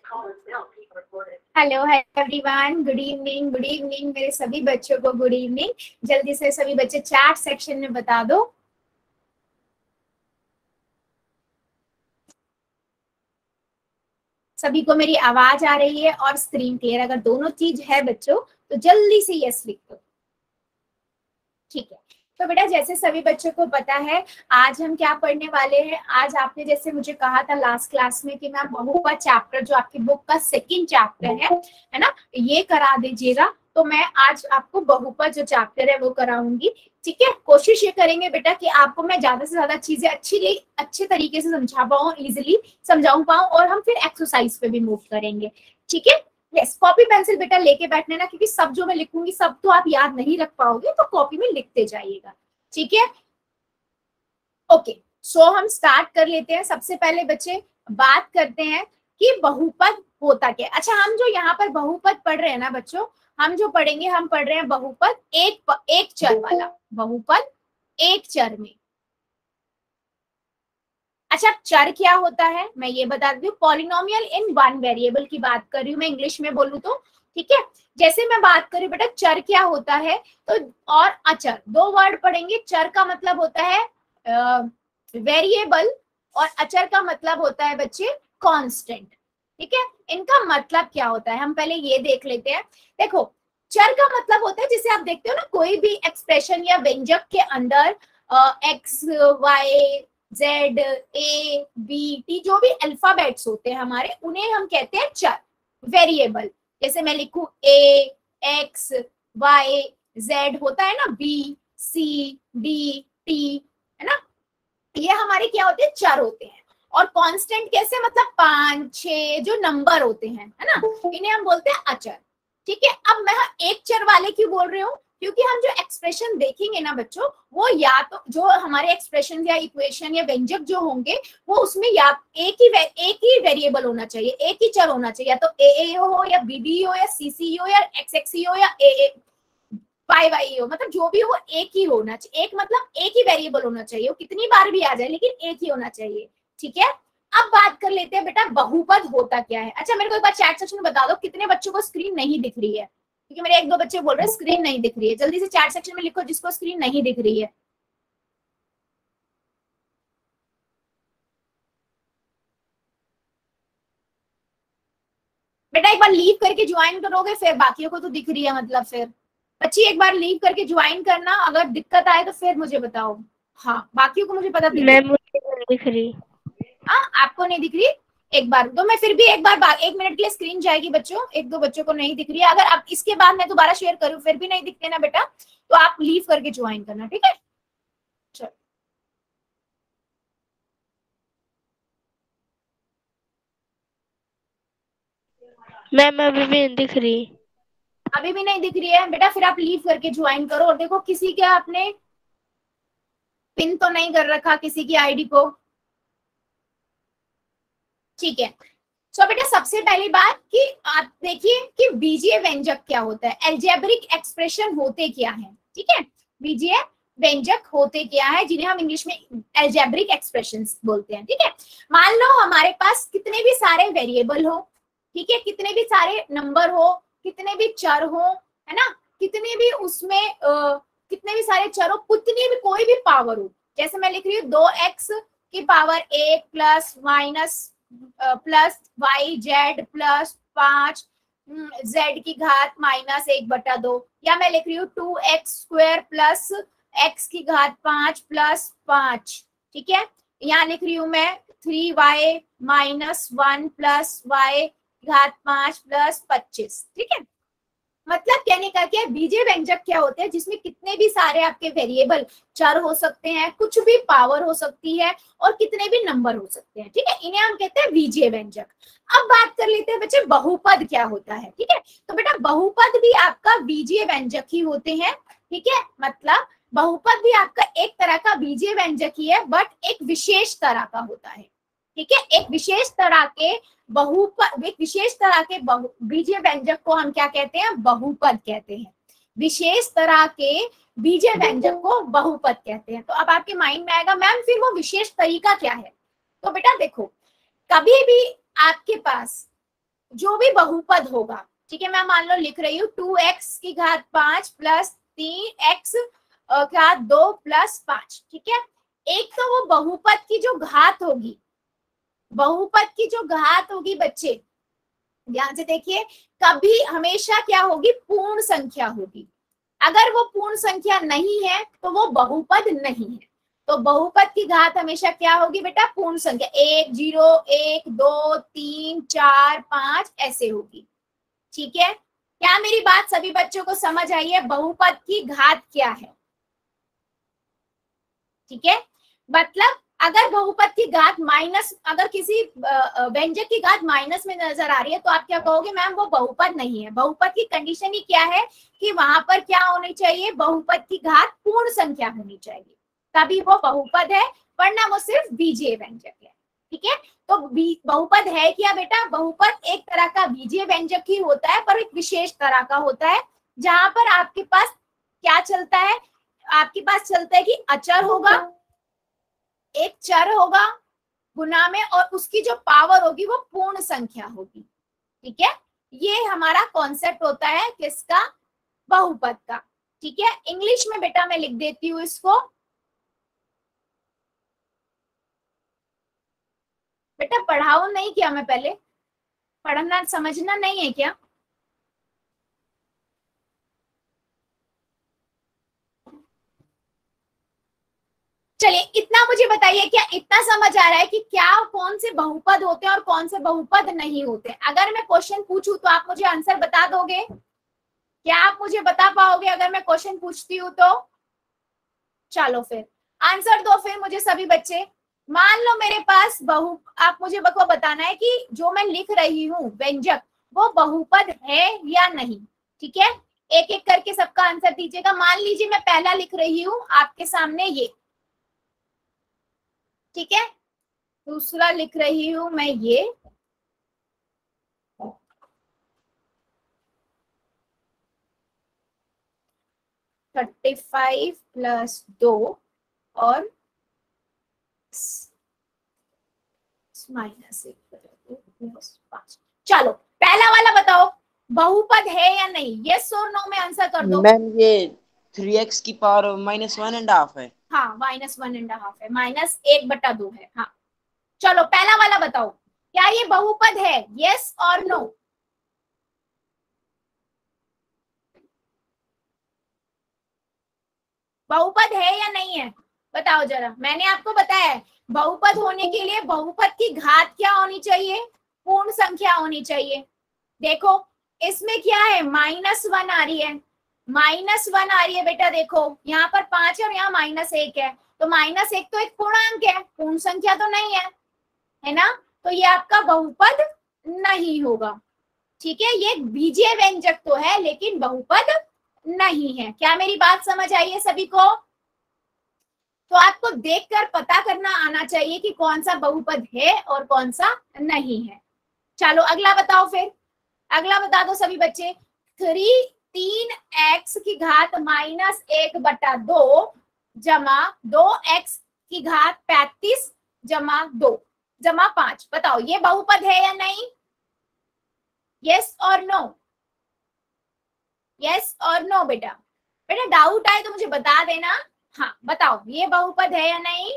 Hello everyone, good evening, good evening मेरे सभी बच्चों को, गुड इवनिंग। जल्दी से सभी बच्चे चैट सेक्शन में बता दो। सभी को मेरी आवाज आ रही है और स्क्रीन क्लियर? अगर दोनों चीज है बच्चों तो जल्दी से यस लिख दो। ठीक है, तो बेटा जैसे सभी बच्चों को पता है आज हम क्या पढ़ने वाले हैं। आज आपने जैसे मुझे कहा था लास्ट क्लास में कि मैम बहुपद चैप्टर जो आपकी बुक का सेकंड चैप्टर है ना, ये करा दीजिएगा। तो मैं आज आपको बहुपद जो चैप्टर है वो कराऊंगी। ठीक है, कोशिश ये करेंगे बेटा कि आपको मैं ज्यादा से ज्यादा चीजें अच्छे तरीके से समझा पाऊँ, इजिली समझाऊं पाऊँ, और हम फिर एक्सरसाइज पे भी मूव करेंगे। ठीक है, यस, कॉपी पेंसिल बेटा लेके बैठने ना, क्योंकि सब जो मैं लिखूंगी सब तो आप याद नहीं रख पाओगे, तो कॉपी में लिखते जाइएगा। ठीक है, ओके। सो हम स्टार्ट कर लेते हैं। सबसे पहले बच्चे बात करते हैं कि बहुपद होता क्या है। अच्छा, हम जो यहाँ पर बहुपद पढ़ रहे हैं ना बच्चों, हम जो पढ़ेंगे, हम पढ़ रहे हैं बहुपद एक चर वाला, बहुपद एक चर में। अच्छा, चर क्या होता है मैं ये बता दी हूँ। पॉलिनोमियल इन वन वेरिएबल की बात कर रही हूँ मैं, इंग्लिश में बोलूँ तो। ठीक है, जैसे मैं बात करूँ बेटा चर क्या होता है, तो और अचर दो वर्ड पढ़ेंगे। चर का मतलब होता है वेरिएबल, और अचर का मतलब होता है बच्चे कांस्टेंट। ठीक है, इनका मतलब क्या होता है हम पहले ये देख लेते हैं। देखो, चर का मतलब होता है, जिसे आप देखते हो ना कोई भी एक्सप्रेशन या व्यंजक के अंदर X Y Z A B T जो भी अल्फाबेट्स होते हैं हमारे, उन्हें हम कहते हैं चर, वेरिएबल। जैसे मैं लिखूं ए एक्स वाई जेड, होता है ना बी सी डी टी, है ना, ये हमारे क्या होते हैं, चर होते हैं। और कांस्टेंट कैसे, मतलब 5 6 जो नंबर होते हैं, है ना, इन्हें हम बोलते हैं अचर। ठीक है, अब मैं एक चर वाले क्यों बोल रही हूँ, क्योंकि हम जो एक्सप्रेशन देखेंगे ना बच्चों, वो या तो जो हमारे एक्सप्रेशन या इक्वेशन या व्यंजक जो होंगे, वो उसमें या एक ही वेरिएबल होना चाहिए, एक ही चर होना चाहिए, या तो ए हो या बी हो या सी हो या एक्स हो या ए वाई वाई हो, मतलब जो भी हो एक ही होना चाहिए। एक मतलब एक ही वेरिएबल होना चाहिए, वो कितनी बार भी आ जाए लेकिन एक ही होना चाहिए। ठीक है, अब बात कर लेते हैं बेटा बहुपद होता क्या है। अच्छा, मेरे को एक बार चैट सेक्शन में बता दो कितने बच्चों को स्क्रीन नहीं दिख रही है, क्योंकि मेरे एक दो बच्चे बोल रहे हैं स्क्रीन नहीं दिख रही है। जल्दी से चैट सेक्शन में लिखो जिसको स्क्रीन नहीं दिख रही है। बेटा एक बार लीव करके ज्वाइन करोगे, फिर बाकियों को तो दिख रही है, मतलब फिर बच्ची एक बार लीव करके ज्वाइन करना, अगर दिक्कत आए तो फिर मुझे बताओ। हाँ, बाकियों को मुझे पता दिख मुझे नहीं दिख रही। हाँ, आपको नहीं दिख रही, एक बार तो मैं फिर भी एक बार 1 मिनट के लिए स्क्रीन जाएगी बच्चों, एक दो बच्चों को नहीं दिख रही है। अगर आप इसके बाद मैं दोबारा शेयर करूँ फिर भी नहीं दिखते ना बेटा, तो आप लीव करके ज्वाइन करना। ठीक है, चलो। मैम अभी भी नहीं दिख रही। अभी भी नहीं दिख रही है बेटा, फिर आप लीव करके ज्वाइन करो। और देखो किसी के आपने पिन तो नहीं कर रखा किसी की आईडी को। ठीक है, सो बेटा सबसे पहली बात कि आप देखिए कि बीजीय व्यंजक क्या होता है, एल्जेब्रिक एक्सप्रेशन होते क्या है। ठीक है, बीजीय व्यंजक होते क्या है, जिन्हें हम इंग्लिश में एल्जेब्रिक एक्सप्रेशंस बोलते हैं। ठीक है, मान लो हमारे पास कितने भी सारे वेरिएबल हो, ठीक है, कितने भी सारे नंबर हो, कितने भी चर हो, है ना, कितने भी उसमें कितने भी सारे चर हो, कितनी भी कोई भी पावर हो। जैसे मैं लिख रही हूँ 2x की power 1 plus minus plus Y Z plus 5 Z की घात -1/2, या मैं लिख रही हूँ 2x² प्लस x की घात 5 प्लस 5। ठीक है, यहाँ लिख रही हूँ मैं 3y -1 प्लस y घात 5 प्लस 25। ठीक है, मतलब कहने का क्या है, बीजीय व्यंजक क्या होते हैं, जिसमें कितने भी सारे आपके वेरिएबल चर हो सकते हैं, कुछ भी पावर हो सकती है, और कितने भी नंबर हो सकते हैं। ठीक है, इन्हें हम कहते हैं बीजीय व्यंजक। अब बात कर लेते हैं बच्चे बहुपद क्या होता है। ठीक है, तो बेटा बहुपद भी आपका बीजीय व्यंजक ही होते हैं। ठीक है, मतलब बहुपद भी आपका एक तरह का बीजीय व्यंजक ही है, बट एक विशेष तरह का होता है। ठीक है, एक विशेष तरह के एक विशेष तरह के बीजीय व्यंजक को हम क्या कहते हैं, बहुपद कहते हैं। विशेष तरह के बीजीय व्यंजक को बहुपद कहते हैं। तो अब आपके माइंड में आएगा मैम फिर वो विशेष तरीका क्या है। तो बेटा देखो, कभी भी आपके पास जो भी बहुपद होगा, ठीक है, मैं मान लो लिख रही हूँ 2x की घात 5 प्लस 3x घात 2 प्लस 5, ठीक है। एक तो वो बहुपद की जो घात होगी, बहुपद की जो घात होगी बच्चे ध्यान से देखिए, कभी हमेशा क्या होगी, पूर्ण संख्या होगी। अगर वो पूर्ण संख्या नहीं है तो वो बहुपद नहीं है। तो बहुपद की घात हमेशा क्या होगी बेटा, पूर्ण संख्या, 1 0 1 2 3 4 5 ऐसे होगी, ठीक है। क्या मेरी बात सभी बच्चों को समझ आई है, बहुपद की घात क्या है, ठीक है। मतलब अगर बहुपद की घात माइनस, अगर किसी व्यंजक की घात माइनस में नजर आ रही है तो आप क्या कहोगे, मैम वो बहुपद नहीं है। बहुपद की कंडीशन ही क्या है कि वहां पर क्या होनी चाहिए, बहुपद की घात पूर्ण संख्या होनी चाहिए, तभी वो बहुपद है, वरना वो सिर्फ बीजीय व्यंजक है, ठीक है। तो बहुपद है क्या बेटा, बहुपद एक तरह का बीजीय व्यंजक ही होता है, पर एक विशेष तरह का होता है, जहां पर आपके पास क्या चलता है, आपके पास चलता है कि अचर होगा, एक चर होगा गुना में, और उसकी जो पावर होगी वो पूर्ण संख्या होगी, ठीक है। ये हमारा कॉन्सेप्ट होता है किसका, बहुपद का, ठीक है। इंग्लिश में बेटा मैं लिख देती हूँ इसको, बेटा पढ़ाओ नहीं क्या, मैं पहले पढ़ना समझना नहीं है क्या, चलिए इतना मुझे बताइए, क्या इतना समझ आ रहा है कि क्या कौन से बहुपद होते हैं और कौन से बहुपद नहीं होते। अगर मैं क्वेश्चन पूछूं तो आप मुझे आंसर बता दोगे, क्या आप मुझे बता पाओगे अगर मैं क्वेश्चन पूछती हूँ तो, चलो फिर आंसर दो फिर मुझे सभी बच्चे। मान लो मेरे पास आप मुझे बताना है कि जो मैं लिख रही हूँ व्यंजक वो बहुपद है या नहीं, ठीक है। एक एक करके सबका आंसर दीजिएगा। मान लीजिए मैं पहला लिख रही हूँ आपके सामने ये, ठीक है, दूसरा लिख रही हूं मैं ये, $35 प्लस 2 और माइनस 1 चलो पहला वाला बताओ बहुपद है या नहीं, यस और नो में आंसर कर दो। मैम ये 3x की पावर -1.5 है। हाँ -1.5 है, -1/2 है। हाँ चलो पहला वाला बताओ, क्या ये बहुपद है, यस और नो। बहुपद है या नहीं है बताओ जरा। मैंने आपको बताया है बहुपद होने के लिए बहुपद की घात क्या होनी चाहिए, पूर्ण संख्या होनी चाहिए। देखो इसमें क्या है, -1 आ रही है, -1 आ रही है बेटा, देखो यहाँ पर 5 है और यहाँ -1 है, तो -1 तो एक पूर्णांक है, पूर्ण संख्या तो नहीं है ना, तो ये आपका बहुपद नहीं होगा, ठीक है। ये बीजीय व्यंजक तो है लेकिन बहुपद नहीं है। क्या मेरी बात समझ आई है सभी को। तो आपको देखकर पता करना आना चाहिए कि कौन सा बहुपद है और कौन सा नहीं है। चलो अगला बताओ फिर, अगला बता दो सभी बच्चे। 3x की घात -1/2 जमा 2x की घात 35 जमा 2 जमा 5, बताओ ये बहुपद है या नहीं, यस और नो, यस और नो बेटा। बेटा डाउट आए तो मुझे बता देना। हाँ बताओ ये बहुपद है या नहीं,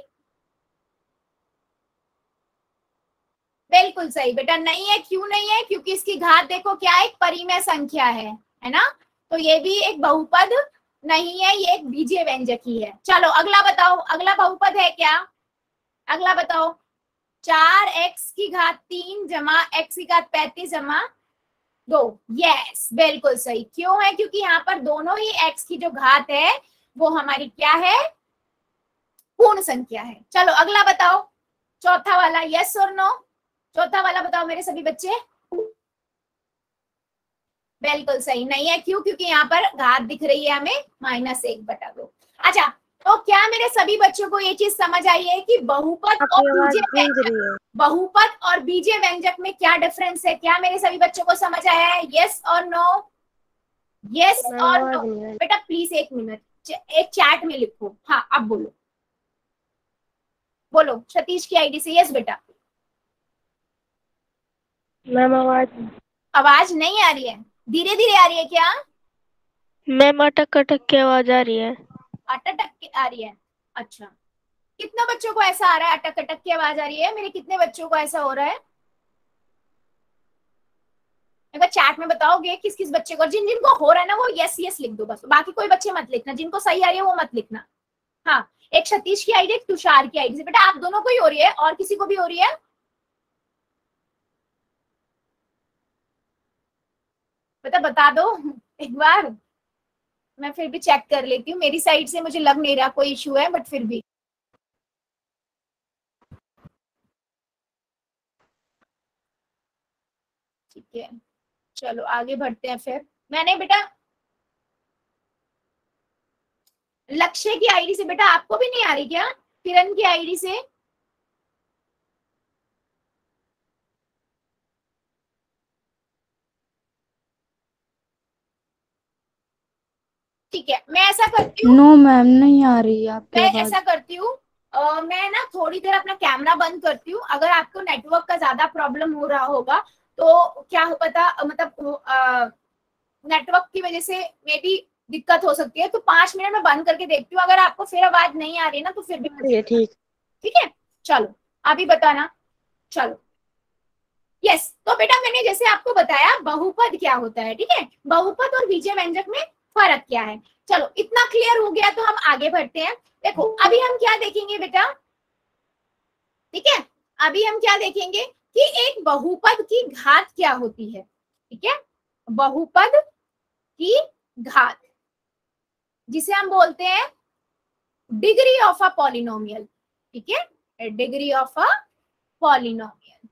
बिल्कुल सही बेटा, नहीं है। क्यों नहीं है, क्योंकि इसकी घात देखो क्या एक परिमेय संख्या है ना, तो ये भी एक बहुपद नहीं है, ये एक बीजीय व्यंजक ही है। चलो अगला बताओ, अगला बहुपद है क्या, अगला बताओ। 4x की घात 3 जमा x की घात 35 जमा 2, यस बिल्कुल सही। क्यों है, क्योंकि यहाँ पर दोनों ही x की जो घात है वो हमारी क्या है, पूर्ण संख्या है। चलो अगला बताओ, चौथा वाला, यस और नो, चौथा वाला बताओ मेरे सभी बच्चे। बिल्कुल सही नहीं है, क्यों, क्योंकि यहाँ पर घात दिख रही है हमें -1/2। अच्छा तो क्या मेरे सभी बच्चों को ये चीज समझ आई है कि बहुपद और बीजीय व्यंजक, बहुपद और बीजीय व्यंजक में क्या डिफरेंस है। क्या मेरे सभी बच्चों को समझ आया है, यस और नो, यस और नो। बेटा प्लीज एक मिनट, एक चैट में लिखो। हाँ अब बोलो, बोलो सतीश की आईडी से, यस बेटा। मैम आवाज आवाज नहीं आ रही है, धीरे धीरे आ रही है क्या? मैम अटक अटक के आवाज आ रही है। अटक अटक के आ रही है? अच्छा, कितने बच्चों को ऐसा आ रहा है, अटक अटक की आवाज आ रही है? मेरे कितने बच्चों को ऐसा हो रहा है? अगर चैट में बताओगे किस किस बच्चे को, जिन जिनको हो रहा है ना वो यस यस लिख दो बस, बाकी कोई बच्चे मत लिखना, जिनको सही आ रही है वो मत लिखना। हाँ, एक सतीश की आईडी, एक तुषार की आईडी से। बेटा आप दोनों को ही हो रही है और किसी को भी हो रही है? बेटा बता दो एक बार, मैं फिर भी चेक कर लेती हूँ। मेरी साइड से मुझे लग नहीं रहा कोई इशू है, बट फिर भी ठीक है। चलो आगे बढ़ते हैं फिर। मैंने बेटा लक्ष्य की आईडी से, बेटा आपको भी नहीं आ रही क्या? किरण की आईडी से? ठीक है, मैं ऐसा करती हूँ। नो मैम, नहीं आ रही आपकी मैं आवाज। ऐसा करती हूँ, मैं ना थोड़ी देर अपना कैमरा बंद करती हूँ। अगर आपको नेटवर्क का ज्यादा प्रॉब्लम हो रहा होगा तो क्या हो पता, मतलब नेटवर्क की वजह से मे बी दिक्कत हो सकती है, तो 5 मिनट में बंद करके देखती हूँ। अगर आपको फिर आवाज नहीं आ रही है ना तो फिर भी ठीक। ठीक है। चलो अभी बताना। चलो यस, तो बेटा मैंने जैसे आपको बताया बहुपद क्या होता है, ठीक है, बहुपद और बीजीय व्यंजक में फर्क क्या है। चलो इतना क्लियर हो गया तो हम आगे बढ़ते हैं। देखो अभी हम क्या देखेंगे बेटा, ठीक है, अभी हम क्या देखेंगे कि एक बहुपद की घात क्या होती है। ठीक है, बहुपद की घात, जिसे हम बोलते हैं डिग्री ऑफ अ पॉलिनोमियल। ठीक है, डिग्री ऑफ अ पॉलिनोमियल।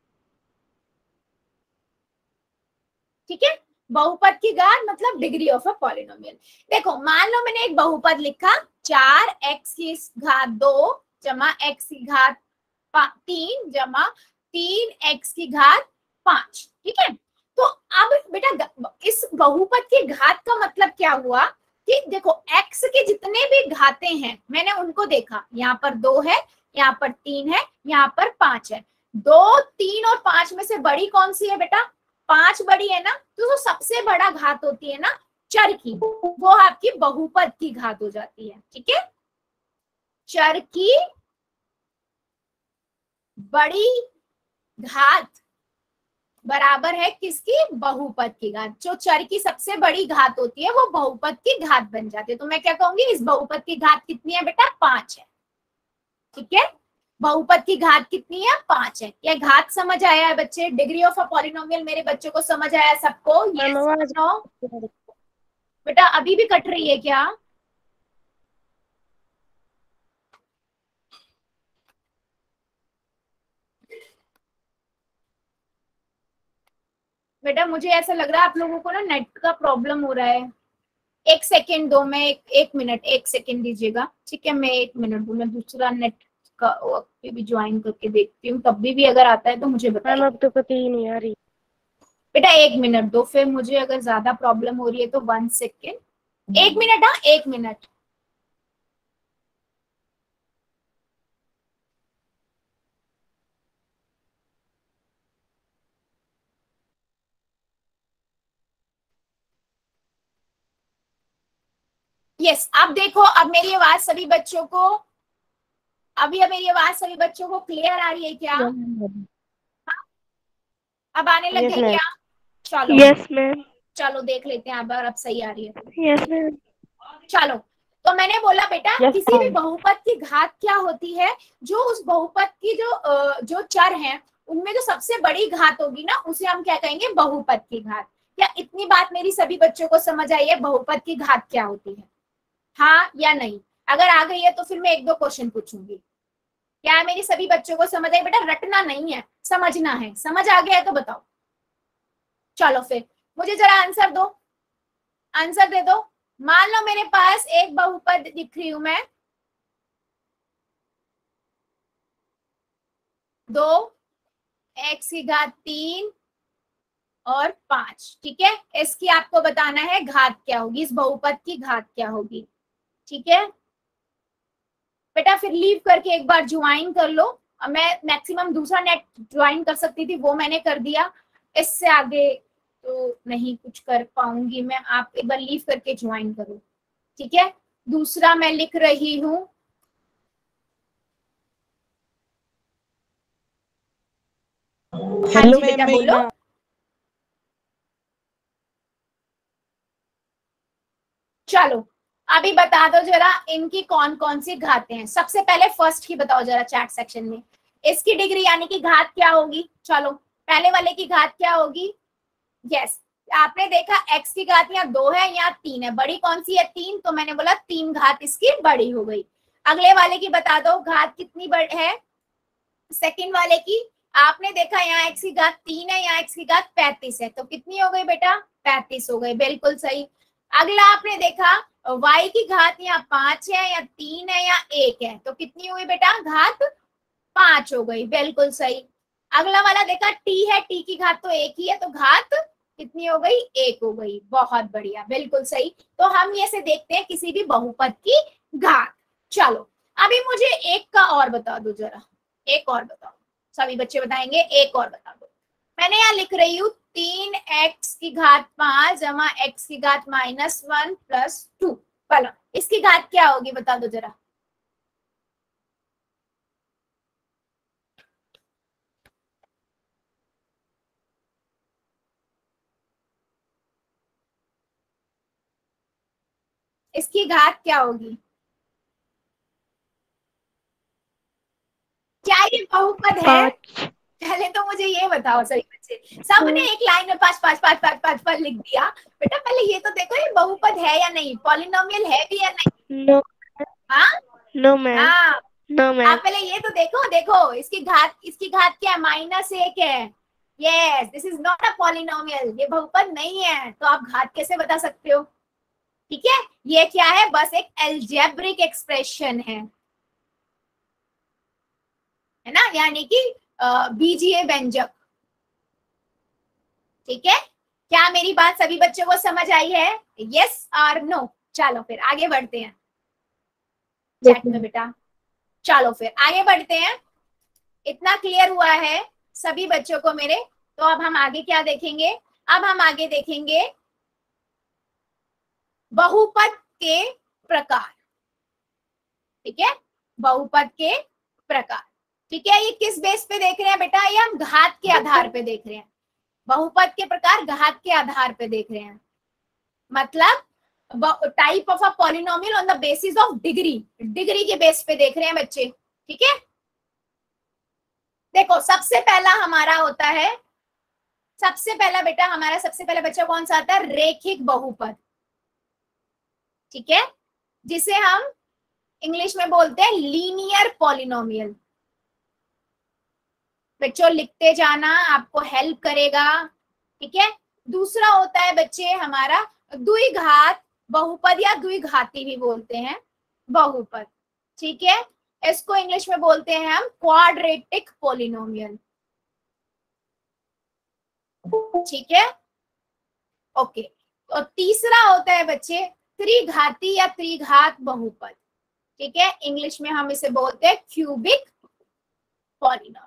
ठीक है, बहुपद की घात मतलब डिग्री ऑफ अ पॉलिनोमियल। देखो मान लो मैंने एक बहुपद लिखा 4x की घात 2 जमा x की घात 3 जमा 3x की घात 5। ठीक है, तो अब बेटा इस बहुपद की घात का मतलब क्या हुआ कि देखो x के जितने भी घाते हैं मैंने उनको देखा, यहाँ पर 2 है, यहाँ पर 3 है, यहाँ पर 5 है। 2, 3 और 5 में से बड़ी कौन सी है बेटा? 5 बड़ी है ना, तो जो सबसे बड़ा घात होती है ना चर की, वो आपकी बहुपद की घात हो जाती है। ठीक है, चर की बड़ी घात बराबर है किसकी? बहुपद की घात। जो चर की सबसे बड़ी घात होती है वो बहुपद की घात बन जाती है। तो मैं क्या कहूंगी, इस बहुपद की घात कितनी है बेटा? 5 है। ठीक है, बहुपद की घात कितनी है? 5 है। यह घात समझ आया है बच्चे? डिग्री ऑफ अ पॉलिनोमियल मेरे बच्चों को समझ आया सबको? Yes no? बेटा अभी भी कट रही है क्या? बेटा मुझे ऐसा लग रहा है आप लोगों को ना नेट का प्रॉब्लम हो रहा है। एक सेकेंड दो, मैं एक मिनट, एक सेकेंड दीजिएगा। ठीक है, मैं 1 मिनट दो, मैं दूसरा नेट का भी ज्वाइन करके देखती हूँ, तब भी अगर आता है तो मुझे बताइए। अब तो पता ही नहीं आ रही। बेटा 1 मिनट दो, फिर मुझे अगर ज्यादा प्रॉब्लम हो रही है तो 1 सेकेंड, 1 मिनट। हाँ 1 मिनट। यस, अब देखो, अब मेरी आवाज सभी बच्चों को, अभी अब मेरी आवाज सभी बच्चों को क्लियर आ रही है क्या? अब आने लग यस गई मैम। क्या? चलो यस मैम। चलो देख लेते हैं अब सही आ रही है। Yes ma'am. चलो, तो मैंने बोला बेटा Yes, किसी भी ma'am. बहुपद की घात क्या होती है? जो उस बहुपद की जो चर हैं उनमें जो सबसे बड़ी घात होगी ना उसे हम क्या कहेंगे? बहुपद की घात। क्या इतनी बात मेरी सभी बच्चों को समझ आई है? बहुपद की घात क्या होती है, हाँ या नहीं? अगर आ गई है तो फिर मैं 1-2 क्वेश्चन पूछूंगी। क्या मेरी सभी बच्चों को समझ आई? बेटा रटना नहीं है, समझना है। समझ आ गया है तो बताओ। चलो फिर मुझे जरा आंसर दो, आंसर दे दो। मान लो मेरे पास एक बहुपद लिख रही हूं मैं, 2x की घात 3 और 5। ठीक है, इसकी आपको बताना है घात क्या होगी, इस बहुपद की घात क्या होगी। ठीक है बेटा, फिर लीव करके एक बार ज्वाइन कर लो। मैं मैक्सिमम दूसरा नेट ज्वाइन कर सकती थी, वो मैंने कर दिया। इससे आगे तो नहीं कुछ कर पाऊंगी मैं, आप एक बार लीव करके ज्वाइन करो, ठीक है। दूसरा मैं लिख रही हूं, हाँ जी बेटा बोलो। चलो अभी बता दो जरा इनकी कौन कौन सी घातें हैं। सबसे पहले फर्स्ट की बताओ जरा चैट सेक्शन में, इसकी डिग्री यानी कि घात क्या होगी। चलो पहले वाले की घात क्या होगी। यस आपने देखा x की घात यहाँ 2 है यहाँ 3 है, बड़ी कौन सी है 3, तो मैंने बोला 3 घात इसकी बड़ी हो गई। अगले वाले की बता दो घात कितनी बड़ी है। सेकंड वाले की आपने देखा यहाँ x की घात 3 है यहाँ x की घात 35 है, तो कितनी हो गई बेटा 35 हो गई, बिल्कुल सही। अगला आपने देखा y की घात यहाँ 5 है या 3 है या 1 है, तो कितनी हुई बेटा घात 5 हो गई, बिल्कुल सही। अगला वाला देखा t है, t की घात तो 1 ही है, तो घात कितनी हो गई 1 हो गई, बहुत बढ़िया बिल्कुल सही। तो हम ये से देखते हैं किसी भी बहुपद की घात। चलो अभी मुझे एक का और बता दो जरा, एक और बताओ, सभी बच्चे बताएंगे, एक और बता दो। मैंने यहाँ लिख रही हूँ 3x की घात 5 जमा x की घात -1 प्लस 2, चलो इसकी घात क्या होगी बता दो जरा। इसकी घात क्या होगी। क्या ये बहुपद है। पहले तो मुझे ये बताओ सही बच्चे, सबने एक लाइन में 5 5 5 5 5 5 लिख दिया। बेटा पहले ये तो देखो ये बहुपद है या नहीं, पॉलिनोमियल है भी या नहीं। नो हाँ नो मैम, हाँ नो मैम। आप पहले ये तो देखो, देखो इसकी घात क्या है -1 है। Yes this is not a polynomial, ये बहुपद नहीं है, तो आप घात कैसे बता सकते हो। ठीक है ये क्या है, बस एक एल्जेब्रिक एक्सप्रेशन है ना, यानी कि बीजीय व्यंजक। ठीक है क्या मेरी बात सभी बच्चों को समझ आई है, यस और नो। चलो फिर आगे बढ़ते हैं चैट में बेटा, चलो फिर आगे बढ़ते हैं। इतना क्लियर हुआ है सभी बच्चों को मेरे, तो अब हम आगे क्या देखेंगे। अब हम आगे देखेंगे बहुपद के प्रकार। ठीक है बहुपद के प्रकार। ठीक है ये किस बेस पे देख रहे हैं बेटा, ये हम घात के आधार पे देख रहे हैं। बहुपद के प्रकार घात के आधार पे देख रहे हैं, मतलब type of a polynomial on the basis of degree, degree के बेस पे देख रहे हैं बच्चे। ठीक है देखो सबसे पहला हमारा होता है, सबसे पहला बेटा हमारा सबसे पहला बच्चा कौन सा आता है, रेखिक बहुपद। ठीक है जिसे हम इंग्लिश में बोलते हैं लीनियर पॉलिनोमियल। बच्चों लिखते जाना आपको हेल्प करेगा। ठीक है दूसरा होता है बच्चे हमारा द्विघात बहुपद या द्विघाती भी बोलते हैं बहुपद। ठीक है इसको इंग्लिश में बोलते हैं हम क्वाड्रेटिक पॉलिनोमियल। ठीक है ओके। और तीसरा होता है बच्चे त्रिघाती या त्रिघात बहुपद। ठीक है इंग्लिश में हम इसे बोलते हैं क्यूबिक पॉलिनोमियल।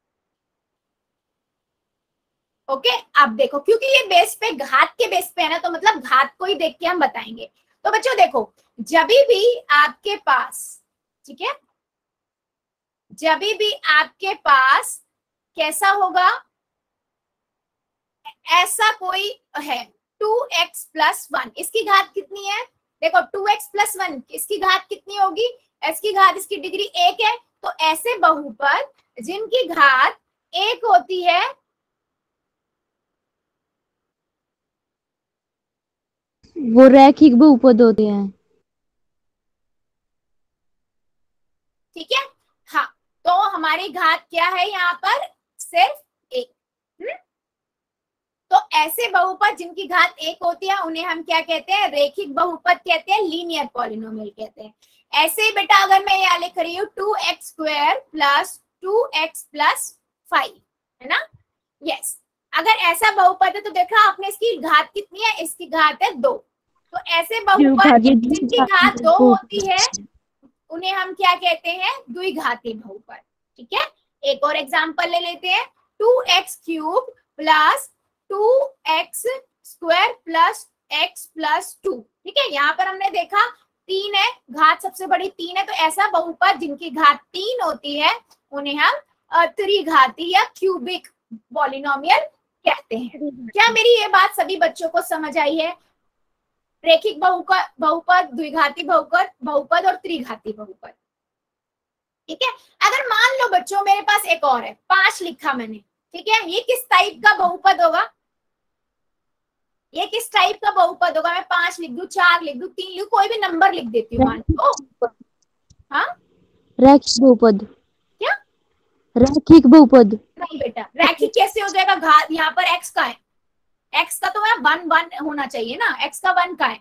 ओके अब देखो क्योंकि ये बेस पे घात के बेस पे है ना, तो मतलब घात को ही देख के हम बताएंगे। तो बच्चों देखो जब भी आपके पास, ठीक है जब भी आपके पास कैसा होगा, ऐसा कोई है 2x + 1, इसकी घात कितनी है देखो 2x + 1 इसकी घात कितनी होगी, इसकी घात इसकी डिग्री 1 है। तो ऐसे बहुपद जिनकी घात 1 होती है वो रैखिक बहुपद होते हैं। ठीक है हाँ तो हमारी घात क्या है यहाँ पर सिर्फ 1। तो ऐसे बहुपद जिनकी घात 1 होती है उन्हें हम क्या कहते हैं, रेखिक बहुपद कहते हैं, लीनियर पॉलिनोमियल कहते हैं। ऐसे ही बेटा अगर मैं यहाँ लिख रही हूँ 2x² + 2x + 5 है ना, यस अगर ऐसा बहुपद है तो देखा आपने इसकी घात कितनी है, इसकी घात है 2। तो ऐसे बहुपद जिनकी घात 2 होती है उन्हें हम क्या कहते हैं, द्विघाती बहुपद। ठीक है एक और एग्जांपल ले लेते हैं 2x³ + 2x square plus x plus 2। ठीक है, यहाँ पर हमने देखा 3 है, घात सबसे बड़ी 3 है, तो ऐसा बहुपद जिनकी घात 3 होती है उन्हें हम त्रिघाती या क्यूबिक पॉलिनोमियल कहते हैं। क्या मेरी ये बात सभी बच्चों को समझ आई है? रेखिक बहुपद, द्विघाती बहुपद और त्रिघाती बहुपद। ठीक है, अगर मान लो बच्चों मेरे पास एक और है, 5 लिखा मैंने, ठीक है, ये किस टाइप का बहुपद होगा? ये किस टाइप का बहुपद होगा? मैं 5 लिख दूं, 4 लिख दूं, 3 लिख, कोई भी नंबर लिख देती हूँ मान लो। हाँ, रैखिक बहुपद। क्या? रैखिक बहुपद। नहीं बेटा, रैखिक कैसे हो जाएगा? घात यहाँ पर x का है, x का तो 1 1 होना चाहिए ना, x का 1 का है।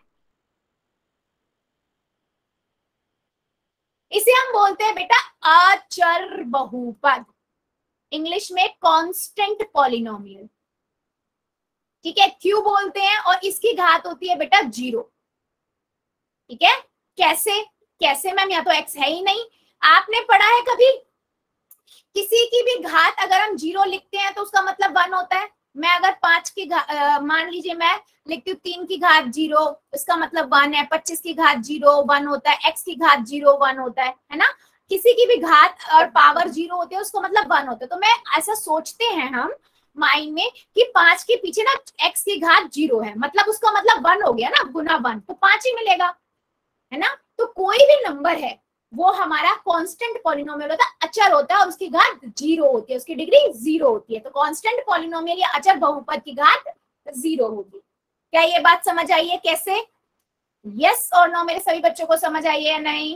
इसे हम बोलते हैं बेटा अचर बहुपद, इंग्लिश में कांस्टेंट पॉलिनोमियल। ठीक है, क्यों बोलते हैं? और इसकी घात होती है बेटा 0। ठीक है, कैसे? कैसे मैम, यहाँ तो x है ही नहीं। आपने पढ़ा है कभी किसी की भी घात अगर हम 0 लिखते हैं तो उसका मतलब 1 होता है? मैं अगर 5 की मान लीजिए मैं लिखती हूँ 3 की घात 0, इसका मतलब 1 है। 25 की घात 0 1 होता है, x की घात 0 1 होता है ना? किसी की भी घात और पावर 0 होती है उसको मतलब 1 होता है। तो मैं ऐसा सोचते हैं हम माइंड में कि 5 के पीछे ना x की घात 0 है, मतलब उसका मतलब 1 हो गया ना, गुना 1 तो 5 ही मिलेगा, है ना? तो कोई भी नंबर है वो हमारा कांस्टेंट पॉलिनोमियल होता है, अचर होता है और उसकी घात 0 होती है, उसकी डिग्री 0 होती है। तो कांस्टेंट पॉलिनोमियल या अचर बहुपद की घात 0 होगी। क्या ये बात समझ आई है कैसे? यस और नो मेरे सभी बच्चों को समझ आई है या नहीं?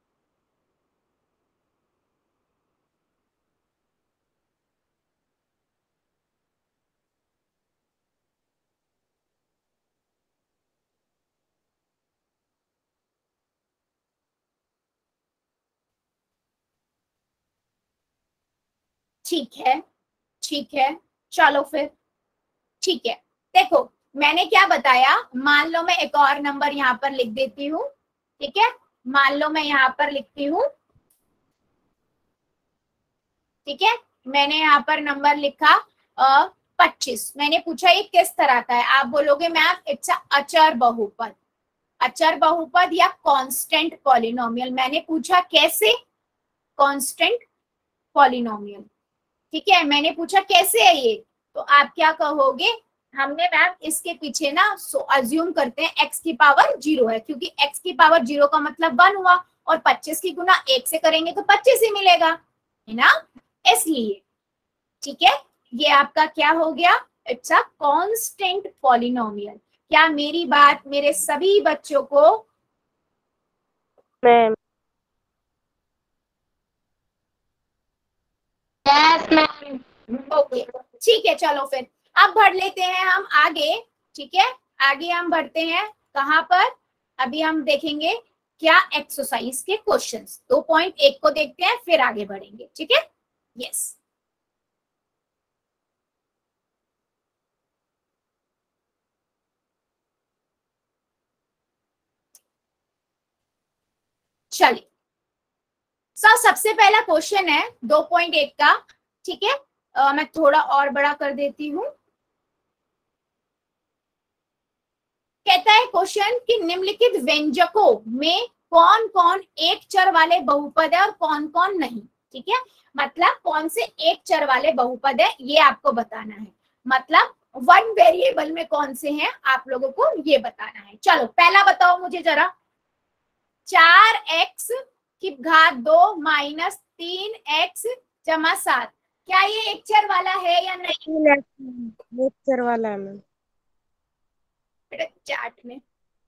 ठीक है, ठीक है, चलो फिर ठीक है। देखो मैंने क्या बताया, मान लो मैं एक और नंबर यहाँ पर लिख देती हूँ। ठीक है, मान लो मैं यहाँ पर लिखती हूँ, ठीक है, मैंने यहाँ पर नंबर लिखा 25। मैंने पूछा ये किस तरह का है? आप बोलोगे मैम इट्स अचर बहुपद, अचर बहुपद या कांस्टेंट पॉलिनोमियल। मैंने पूछा कैसे? Constant polynomial. ठीक है, मैंने पूछा कैसे है ये, तो आप क्या कहोगे? हमने मैम इसके पीछे ना अज्यूम करते हैं x की पावर 0 है, क्योंकि x की पावर 0 का मतलब 1 हुआ और 25 की गुना 1 से करेंगे तो 25 ही मिलेगा, है ना? इसलिए ठीक है, ये आपका क्या हो गया? It's a constant polynomial. क्या मेरी बात मेरे सभी बच्चों को मैम ओके? ठीक है, चलो फिर अब बढ़ लेते हैं हम आगे। ठीक है, आगे हम बढ़ते हैं कहां पर? अभी हम देखेंगे क्या एक्सरसाइज के क्वेश्चंस। 2.1 को देखते हैं फिर आगे बढ़ेंगे। ठीक है, यस चलिए। सबसे पहला क्वेश्चन है 2.1 का। ठीक है, मैं थोड़ा और बड़ा कर देती हूँ। कहता है क्वेश्चन कि निम्नलिखित व्यंजकों में कौन कौन एक चर वाले बहुपद है और कौन कौन नहीं। ठीक है, मतलब कौन से एक चर वाले बहुपद है ये आपको बताना है, मतलब 1 वेरिएबल में कौन से हैं आप लोगों को ये बताना है। चलो पहला बताओ मुझे जरा, 4x की घात 2 माइनस 3x जमा 7, क्या ये एक चर वाला है या नहीं? एक चर वाला है मैम। बेटा चार्ट में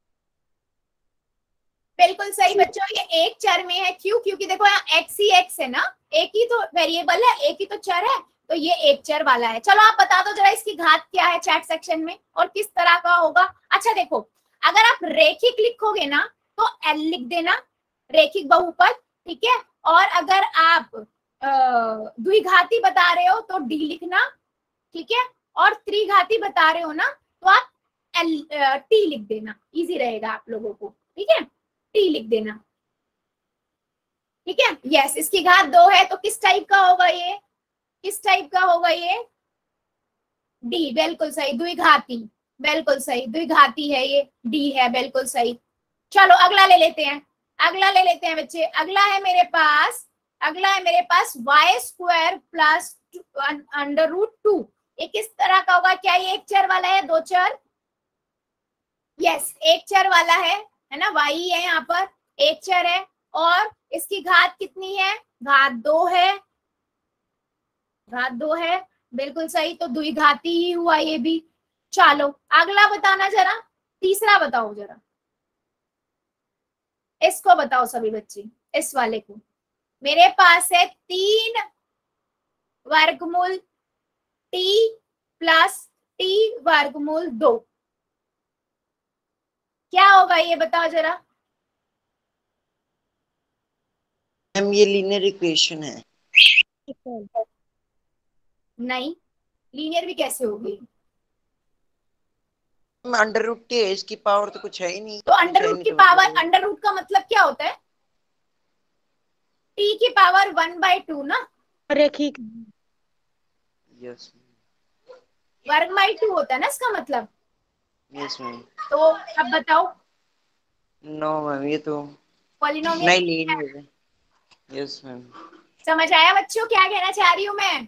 बिल्कुल सही बच्चों, ये एक चर में है। क्यों? क्योंकि देखो यहाँ x ही x है ना, एक ही तो वेरिएबल है, एक ही तो चर है, तो ये एक चर वाला है। चलो आप बता दो जरा इसकी घात क्या है चैट सेक्शन में और किस तरह का होगा। अच्छा देखो, अगर आप रेखिक लिखोगे ना तो L लिख देना, रेखिक बहुपद। ठीक है, और अगर आप द्विघाती बता रहे हो तो D लिखना। ठीक है, और त्रिघाती बता रहे हो ना तो आप T लिख देना, इजी रहेगा आप लोगों को। ठीक है, T लिख देना। ठीक है, यस, इसकी घात 2 है तो किस टाइप का होगा ये? किस टाइप का होगा ये? डी, बिल्कुल सही, द्विघाती, बिल्कुल सही, द्विघाती है ये, डी है, बिल्कुल सही। चलो अगला ले लेते हैं, अगला ले लेते हैं बच्चे। अगला है मेरे पास, अगला है मेरे पास y square plus under root 2। ये किस तरह का होगा? क्या ये एक चर वाला है, दो चर? यस, एक चर वाला है ना, वाई है यहाँ पर, एक चर है, और इसकी घात कितनी है? घात 2 है, घात 2 है, बिल्कुल सही। तो द्विघाती ही हुआ ये भी। चलो अगला बताना जरा, तीसरा बताओ जरा, इसको बताओ सभी बच्चे, इस वाले को। मेरे पास है 3 वर्गमूल टी प्लस टी वर्गमूल 2। क्या होगा ये बताओ जरा। मैम ये लीनियर इक्वेशन है। नहीं, लीनियर भी कैसे होगी? अंडर रूट टी है, इसकी पावर तो कुछ है ही नहीं। तो अंडर रूट की पावर, अंडर रूट का मतलब क्या होता है? टी की पावर 1/2 ना, रैखिक। यस वर्ग बाई 2 होता है ना इसका मतलब। Yes ma'am. तो अब बताओ, नो मैम ये तो पॉलिनोमियल नहीं लीनियर है। Yes ma'am. समझ आया बच्चों क्या कहना चाह रही हूँ मैं?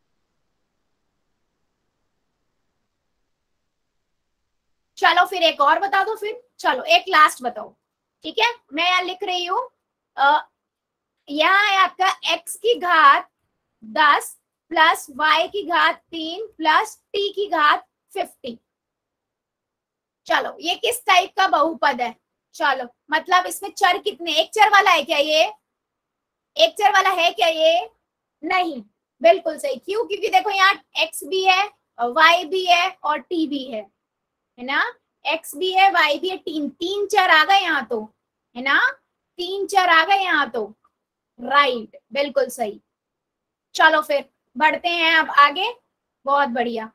चलो फिर एक और बता दो फिर, चलो एक लास्ट बताओ, ठीक है। मैं यहाँ लिख रही हूँ, यहाँ है आपका x की घात 10 प्लस y की घात 3 प्लस t की घात 50। चलो ये किस टाइप का बहुपद है? चलो मतलब इसमें चर कितने, एक चर वाला है क्या ये? एक चर वाला है क्या ये? नहीं, बिल्कुल सही। क्यों? क्योंकि देखो यहाँ x भी है, y भी है और t भी है ना, x भी है, y भी है, तीन चर आ गए यहाँ तो, है ना, 3 चर आ गए यहाँ तो, राइट, बिल्कुल सही। चलो फिर बढ़ते हैं अब आगे, बहुत बढ़िया।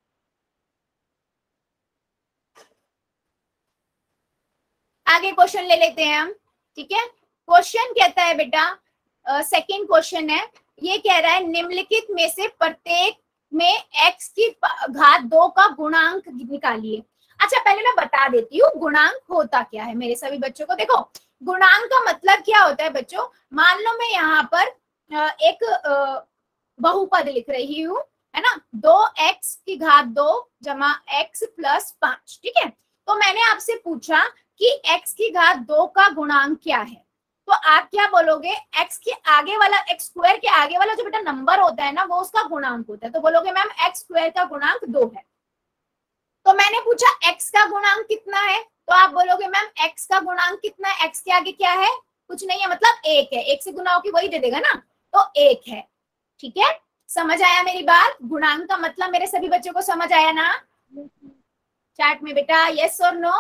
आगे क्वेश्चन ले लेते हैं हम, ठीक है। क्वेश्चन कहता है बेटा, सेकंड क्वेश्चन है, ये कह रहा है निम्नलिखित में से प्रत्येक में x की घात 2 का गुणांक निकालिए। अच्छा पहले मैं बता देती हूँ गुणांक होता क्या है मेरे सभी बच्चों को। देखो गुणांक का मतलब क्या होता है बच्चों, मान लो मैं यहाँ पर एक बहुपद लिख रही हूँ, है ना, 2x की घात 2 जमा x प्लस 5, ठीक है। तो मैंने आपसे पूछा कि x की घात 2 का गुणांक क्या है, तो आप क्या बोलोगे? x के आगे वाला, x स्क्वायर के आगे वाला जो बेटा नंबर होता है ना, वो उसका गुणांक होता है। तो बोलोगे मैम x स्क्वायर का गुणांक 2 है। तो मैंने पूछा x का गुणांक कितना है, तो आप बोलोगे मैम x का गुणांक कितना है, x के आगे क्या है? कुछ नहीं है, मतलब 1 है, 1 से गुना होगी वही दे देगा ना, तो 1 है, ठीक है। समझ आया मेरी बात? गुणांक का मतलब मेरे सभी बच्चों को समझ आया ना? चैट में बेटा यस और नो।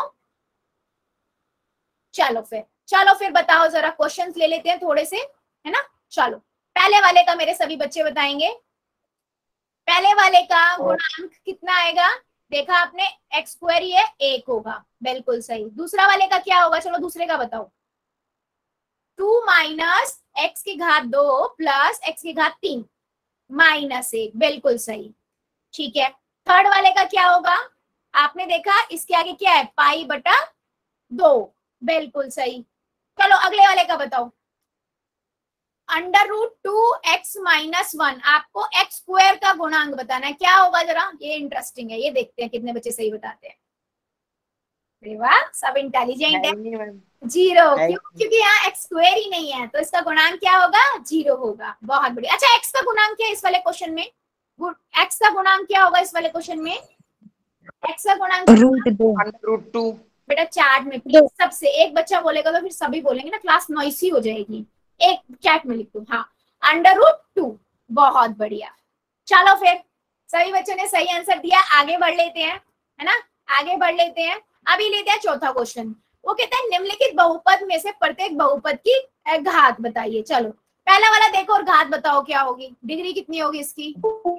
चलो फिर बताओ जरा, क्वेश्चंस ले लेते हैं थोड़े से, है ना। चलो पहले वाले का मेरे सभी बच्चे बताएंगे, पहले वाले का गुणांक कितना आएगा? देखा आपने, एक्स स्क्वायर ये 1 होगा, बिल्कुल सही। दूसरा वाले का क्या होगा? चलो दूसरे का बताओ। 2 माइनस एक्स की घात 2 प्लस एक्स की घात 3 माइनस 1, बिल्कुल सही, ठीक है। थर्ड वाले का क्या होगा? आपने देखा इसके आगे क्या है? पाई बटा 2, बिल्कुल सही। चलो अगले वाले का बताओ। अंडर रूट 2x माइनस 1, आपको एक्स स्क्वायर का गुणांक बताना है, क्या होगा जरा? ये इंटरेस्टिंग है, ये देखते हैं कितने बच्चे सही बताते हैं। अरे वाह, सब इंटेलिजेंट है। 0, क्यों? क्योंकि यहाँ एक्स स्क्वायर ही नहीं है, तो इसका गुणांक क्या होगा? 0 होगा, बहुत बढ़िया। अच्छा एक्स का गुणांक क्या है इस वाले क्वेश्चन में? एक्स का गुणांक क्या होगा इस वाले क्वेश्चन में? एक्स का गुणांक रूट 2। बेटा चैट में प्लीज सबसे एक बच्चा बोलेगा तो फिर सभी बोलेंगे ना, क्लास नॉइसी हो जाएगी। एक चैट में लिख दो, हाँ, अंडर रूट 2, बहुत बढ़िया। चलो फिर सभी बच्चों ने सही आंसर दिया, आगे बढ़ लेते हैं, है ना, आगे बढ़ लेते हैं। अभी लेते हैं चौथा क्वेश्चन। वो कहता है निम्नलिखित बहुपद में से प्रत्येक बहुपद की घात बताइए। चलो पहला वाला देखो और घात बताओ क्या होगी, डिग्री कितनी होगी इसकी?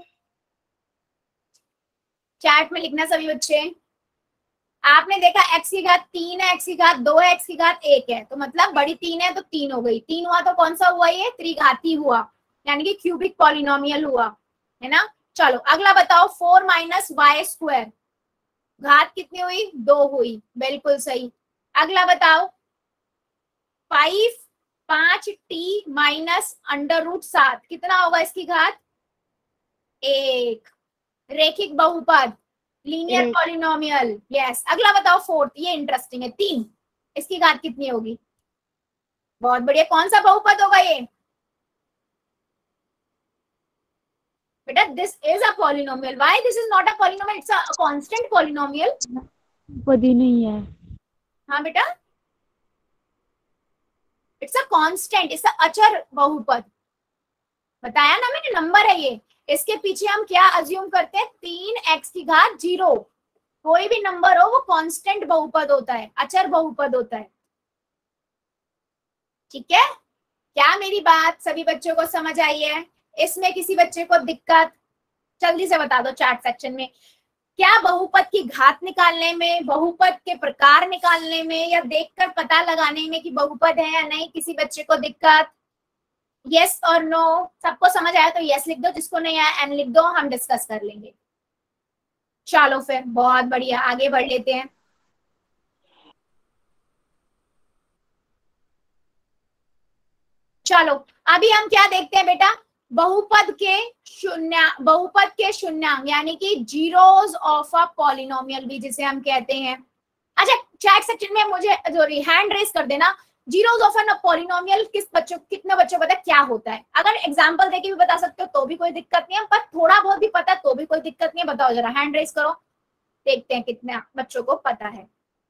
चैट में लिखना सभी बच्चे। आपने देखा x की घात 3 है, x की घात 2 है, x की घात 1 है, तो मतलब बड़ी 3 है तो 3 हो गई। 3 हुआ तो कौन सा हुआ? ये त्रिघाती हुआ, यानी कि क्यूबिक पॉलिनोमियल हुआ, है ना। चलो अगला बताओ, 4 माइनस वाई स्क्वायर, घात कितनी हुई? 2 हुई, बिल्कुल सही। अगला बताओ, 5t माइनस √7 कितना होगा इसकी घात? 1। रेखिक बहुपद, लीनियर पॉलिनोमियल, यस। अगला बताओ 4, ये इंटरेस्टिंग है, 3, इसकी घात कितनी होगी? बहुत बढ़िया, कौन सा बहुपद होगा ये बेटा? This is a polynomial. Why this is not a polynomial? It's a constant polynomial. बहुपद ही नहीं है। हाँ बेटा, it's a constant, it's a अचर बहुपद। बताया ना मैंने, नंबर है ये। इसके पीछे हम क्या अज्यूम करते हैं? 3x की घात 0। कोई भी नंबर हो वो कांस्टेंट बहुपद होता है, अचर बहुपद होता है। ठीक है, क्या मेरी बात सभी बच्चों को समझ आई है? इसमें किसी बच्चे को दिक्कत? जल्दी से बता दो चैट सेक्शन में। क्या बहुपद की घात निकालने में, बहुपद के प्रकार निकालने में, या देखकर पता लगाने में कि बहुपद है या नहीं, किसी बच्चे को दिक्कत? यस और नो? सबको समझ आया तो यस लिख दो, जिसको नहीं आया एन लिख दो, हम डिस्कस कर लेंगे। चलो फिर, बहुत बढ़िया, आगे बढ़ लेते हैं। चलो अभी हम क्या देखते हैं बेटा? बहुपद के शून्यांक यानी कि जीरोस ऑफ अ पॉलिनोमियल भी जिसे हम कहते हैं। अच्छा, चैट सेक्शन में मुझे सॉरी हैंड रेस कर देना, जीरोस ऑफ एन पॉलिनोमियल कितने बच्चों को पता है क्या होता है? अगर एग्जांपल देके भी बता सकते हो तो भी कोई दिक्कत नहीं है, पर थोड़ा बहुत भी पता तो भी कोई दिक्कत नहीं है। बताओ जरा, हैंड रेस करो, देखते हैं कितने बच्चों को पता है।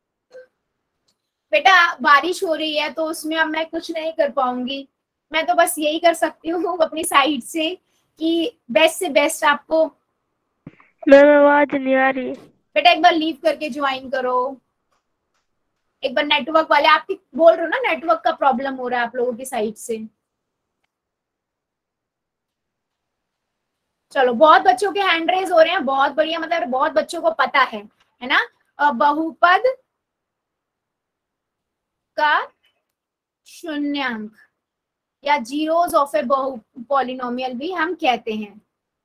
बेटा बारिश हो रही है तो उसमें अब मैं कुछ नहीं कर पाऊंगी, मैं तो बस यही कर सकती हूँ अपनी साइड से कि बेस्ट से बेस्ट आपको। मैम आवाज नहीं आ रही। बेटा एक बार लीव करके ज्वाइन करो, एक बार नेटवर्क वाले, आपकी बोल रहे हो ना नेटवर्क का प्रॉब्लम हो रहा है आप लोगों की साइड से। चलो बहुत बच्चों के हैंड रेज हो रहे हैं, बहुत बढ़िया, मतलब बहुत बच्चों को पता है ना? बहुपद का शून्यांक या जीरोस ऑफ ए पॉलिनोमियल भी हम कहते हैं।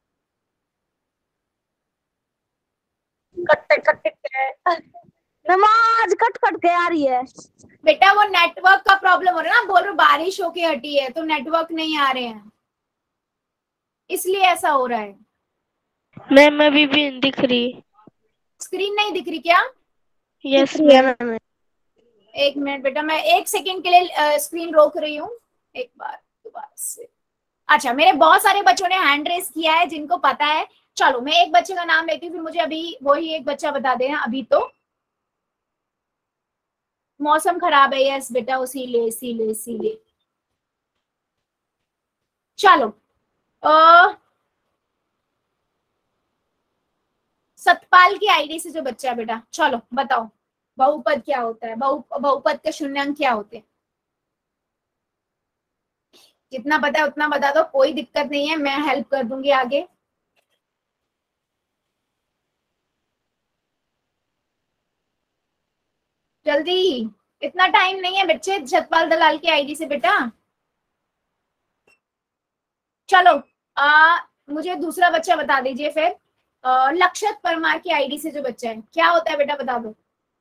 नमाज कट कट के आ रही है बेटा वो नेटवर्क का प्रॉब्लम हो रहा है ना, बोल रहे बारिश होके हटी है तो नेटवर्क नहीं आ रहे हैं, इसलिए ऐसा हो रहा है। मैम अभी भी नहीं दिख रही। स्क्रीन नहीं दिख रही क्या? Yes ma'am. एक मिनट बेटा, मैं 1 सेकेंड के लिए स्क्रीन रोक रही हूँ, एक बार दोबारा से। अच्छा, मेरे बहुत सारे बच्चों ने हैंड रेस किया है जिनको पता है। चलो मैं एक बच्चे का नाम लेती हूँ, फिर मुझे अभी वही एक बच्चा बता देना। अभी तो मौसम खराब है, यस बेटा, इसीलिए। चलो सतपाल की आईडी से जो बच्चा है बेटा, चलो बताओ बहुपद क्या होता है, बहुपद के शून्यांक क्या होते हैं? जितना पता है उतना बता दो, कोई दिक्कत नहीं है, मैं हेल्प कर दूंगी आगे। जल्दी, इतना टाइम नहीं है बच्चे, सतपाल दलाल की आईडी से बेटा। चलो मुझे दूसरा बच्चा बता दीजिए फिर। लक्षत परमार की आईडी से जो बच्चा है, क्या होता है बेटा बता दो।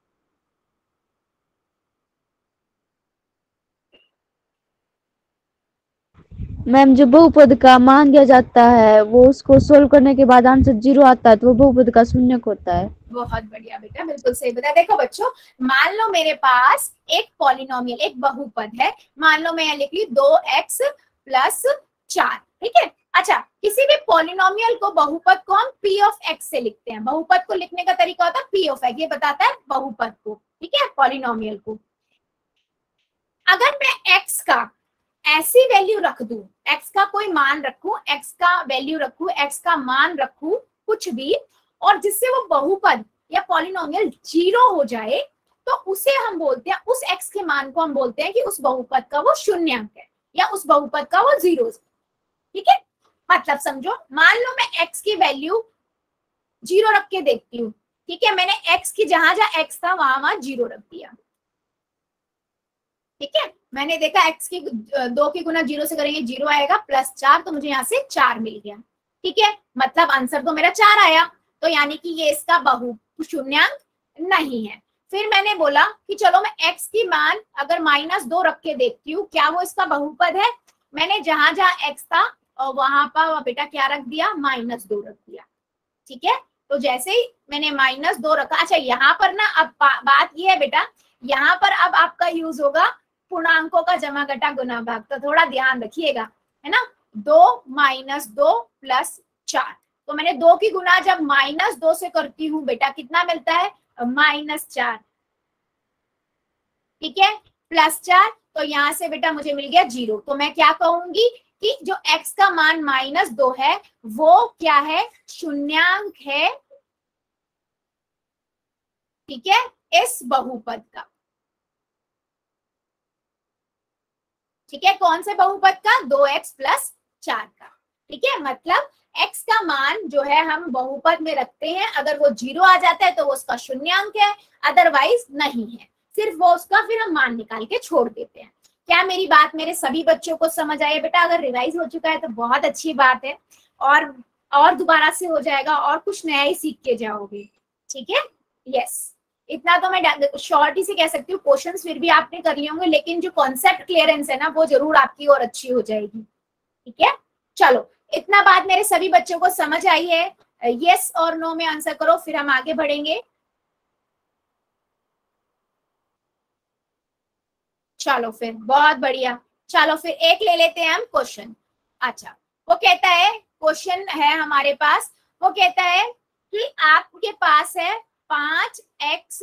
मैम जो बहुपद का मान दिया जाता है वो उसको सोल्व करने के बाद आंसर 0 आता है तो वो बहुपद का शून्यक होता है। बहुत बढ़िया बेटा, बिल्कुल सही बताया। देखो बच्चों, मान लो मेरे पास एक पॉलिनोमियल, एक बहुपद है, मान लो मैं यहाँ लिख ली 2x + 4, ठीक है। अच्छा, किसी भी पॉलिनोमियल को, बहुपद को हम p ऑफ x से लिखते हैं। बहुपद को लिखने का तरीका होता है p ऑफ x, ये बताता है बहुपद को, ठीक है, पॉलिनोमियल को। अगर मैं x का ऐसी वैल्यू रख दूं, x का कोई मान रखूं, x का वैल्यू रखूं, x का मान रखूं, कुछ भी, और जिससे वो बहुपद या पॉलिनोमियल 0 हो जाए, तो उसे हम बोलते हैं, उस x के मान को हम बोलते हैं कि उस बहुपद का वो शून्यांक है या उस बहुपद का वो 0, ठीक है। मतलब समझो, मान लो मैं x की वैल्यू 0 रख के देखती हूँ, ठीक है, मैंने x की जहां जहां x था वहां 0 रख दिया, ठीक है। मैंने देखा x की 2 की गुना 0 से करेंगे 0 आएगा, +4, तो मुझे यहाँ से 4 मिल गया। ठीक है, मतलब आंसर तो मेरा 4 आया, तो यानी कि ये इसका शून्यांक नहीं है। फिर मैंने बोला कि चलो मैं x की मान अगर -2 रख के देखती हूँ, क्या वो इसका बहुपद है। मैंने जहां जहां x था और वहां पर बेटा क्या रख दिया, -2 रख दिया। ठीक है, तो जैसे ही मैंने -2 रखा, अच्छा यहाँ पर ना अब बात ये है बेटा, यहाँ पर अब आपका यूज होगा पूर्णांकों का जमा घटा गुना भाग, तो थोड़ा ध्यान रखिएगा, है ना। 2 - 2 + 4, तो मैंने 2 की गुना जब -2 से करती हूँ बेटा कितना मिलता है, -4। ठीक है, +4, तो यहाँ से बेटा मुझे मिल गया 0। तो मैं क्या कहूंगी कि जो x का मान -2 है वो क्या है, शून्यांक है। ठीक है, इस बहुपद का। ठीक है, कौन से बहुपद का, 2x + 4 का। ठीक है, मतलब x का मान जो है हम बहुपद में रखते हैं, अगर वो 0 आ जाता है तो वो उसका शून्यांक है, अदरवाइज नहीं है, सिर्फ वो उसका फिर हम मान निकाल के छोड़ देते हैं। क्या मेरी बात मेरे सभी बच्चों को समझ आई बेटा? अगर रिवाइज हो चुका है तो बहुत अच्छी बात है, और दोबारा से हो जाएगा और कुछ नया ही सीख के जाओगे। ठीक है, यस, इतना तो मैं शॉर्ट ही से कह सकती हूँ। क्वेश्चंस फिर भी आपने कर लिए होंगे, लेकिन जो कॉन्सेप्ट क्लियरेंस है ना वो जरूर आपकी और अच्छी हो जाएगी। ठीक है, चलो इतना बात मेरे सभी बच्चों को समझ आई है? यस और नो में आंसर करो, फिर हम आगे बढ़ेंगे। चलो फिर, बहुत बढ़िया। चलो फिर एक ले लेते हैं हम क्वेश्चन। अच्छा, वो कहता है, क्वेश्चन है हमारे पास, वो कहता है कि आपके पास है 5x²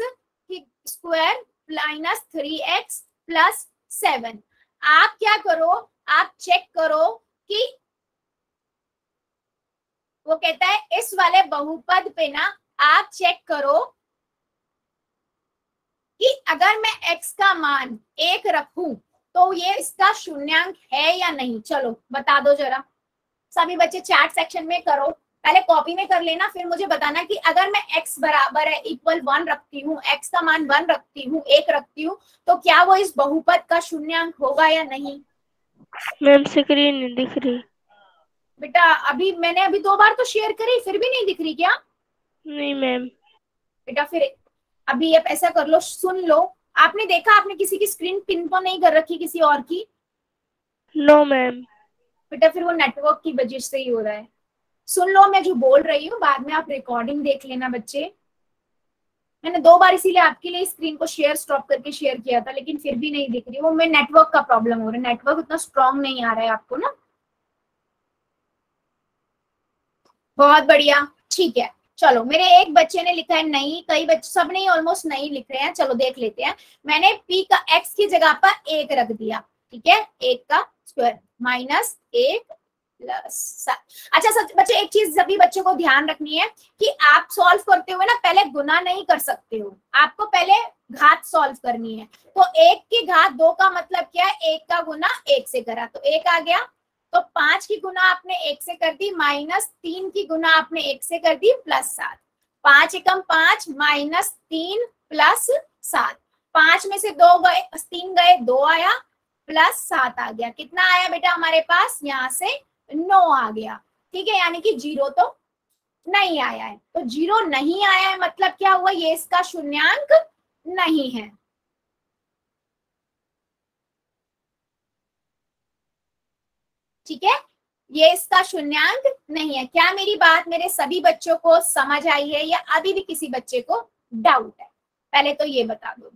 - 3x + 7। आप क्या करो, आप चेक करो कि वो कहता है इस वाले बहुपद पे ना आप चेक करो कि अगर मैं x का मान 1 रखूं तो ये इसका शून्यांक है या नहीं। चलो बता दो जरा, सभी बच्चे चैट सेक्शन में करो, पहले कॉपी में कर लेना, फिर मुझे बताना कि अगर मैं x बराबर है इक्वल 1 रखती हूँ, x का मान 1 रखती हूँ, 1 रखती हूँ, तो क्या वो इस बहुपद का शून्यांक होगा या नहीं। मैम स्क्रीन नहीं दिख रही बेटा मैंने अभी 2 बार तो शेयर करी, फिर भी नहीं दिख रही क्या? नहीं मैम। बेटा फिर अभी अब ऐसा कर लो, सुन लो, आपने देखा आपने किसी की स्क्रीन पिन तो नहीं कर रखी किसी और की? No ma'am. बेटा फिर वो नेटवर्क की वजह से ही हो रहा है। सुन लो मैं जो बोल रही हूँ, बाद में आप रिकॉर्डिंग देख लेना बच्चे। मैंने 2 बार इसीलिए आपके लिए स्क्रीन को स्टॉप करके शेयर किया था, लेकिन फिर भी नहीं दिख रही, वो मैं नेटवर्क का प्रॉब्लम हो रहा है, नेटवर्क उतना स्ट्रांग नहीं आ रहा है आपको ना। बहुत बढ़िया, ठीक है। चलो मेरे एक बच्चे ने लिखा है नहीं, कई बच्चे, सब नहीं ऑलमोस्ट नहीं लिख रहे हैं, चलो देख लेते हैं। मैंने p का x की जगह पर 1 रख दिया। ठीक है, 1 का स्क्वायर -1 + 7। अच्छा सच बच्चे, एक चीज सभी बच्चों को ध्यान रखनी है कि आप सॉल्व करते हुए ना पहले गुना नहीं कर सकते हो, आपको पहले घात सॉल्व करनी है। तो 1 की घात 2 का मतलब क्या है, 1 का गुना 1 से करा तो 1 आ गया। तो 5 की गुना आपने 1 से कर दी, -3 की गुना आपने 1 से कर दी, +7। 5 एकम 5 -3 + 7। 5 में से 2 गए, 3 गए, 2 आया, +7 आ गया। कितना आया बेटा हमारे पास, यहाँ से 9 आ गया। ठीक है, यानी कि 0 तो नहीं आया है। तो 0 नहीं आया है मतलब क्या हुआ, ये इसका शून्यांक नहीं है। ठीक है, ये इसका शून्यांक नहीं है। क्या मेरी बात मेरे सभी बच्चों को समझ आई है या अभी भी किसी बच्चे को डाउट है? पहले तो ये बता दो।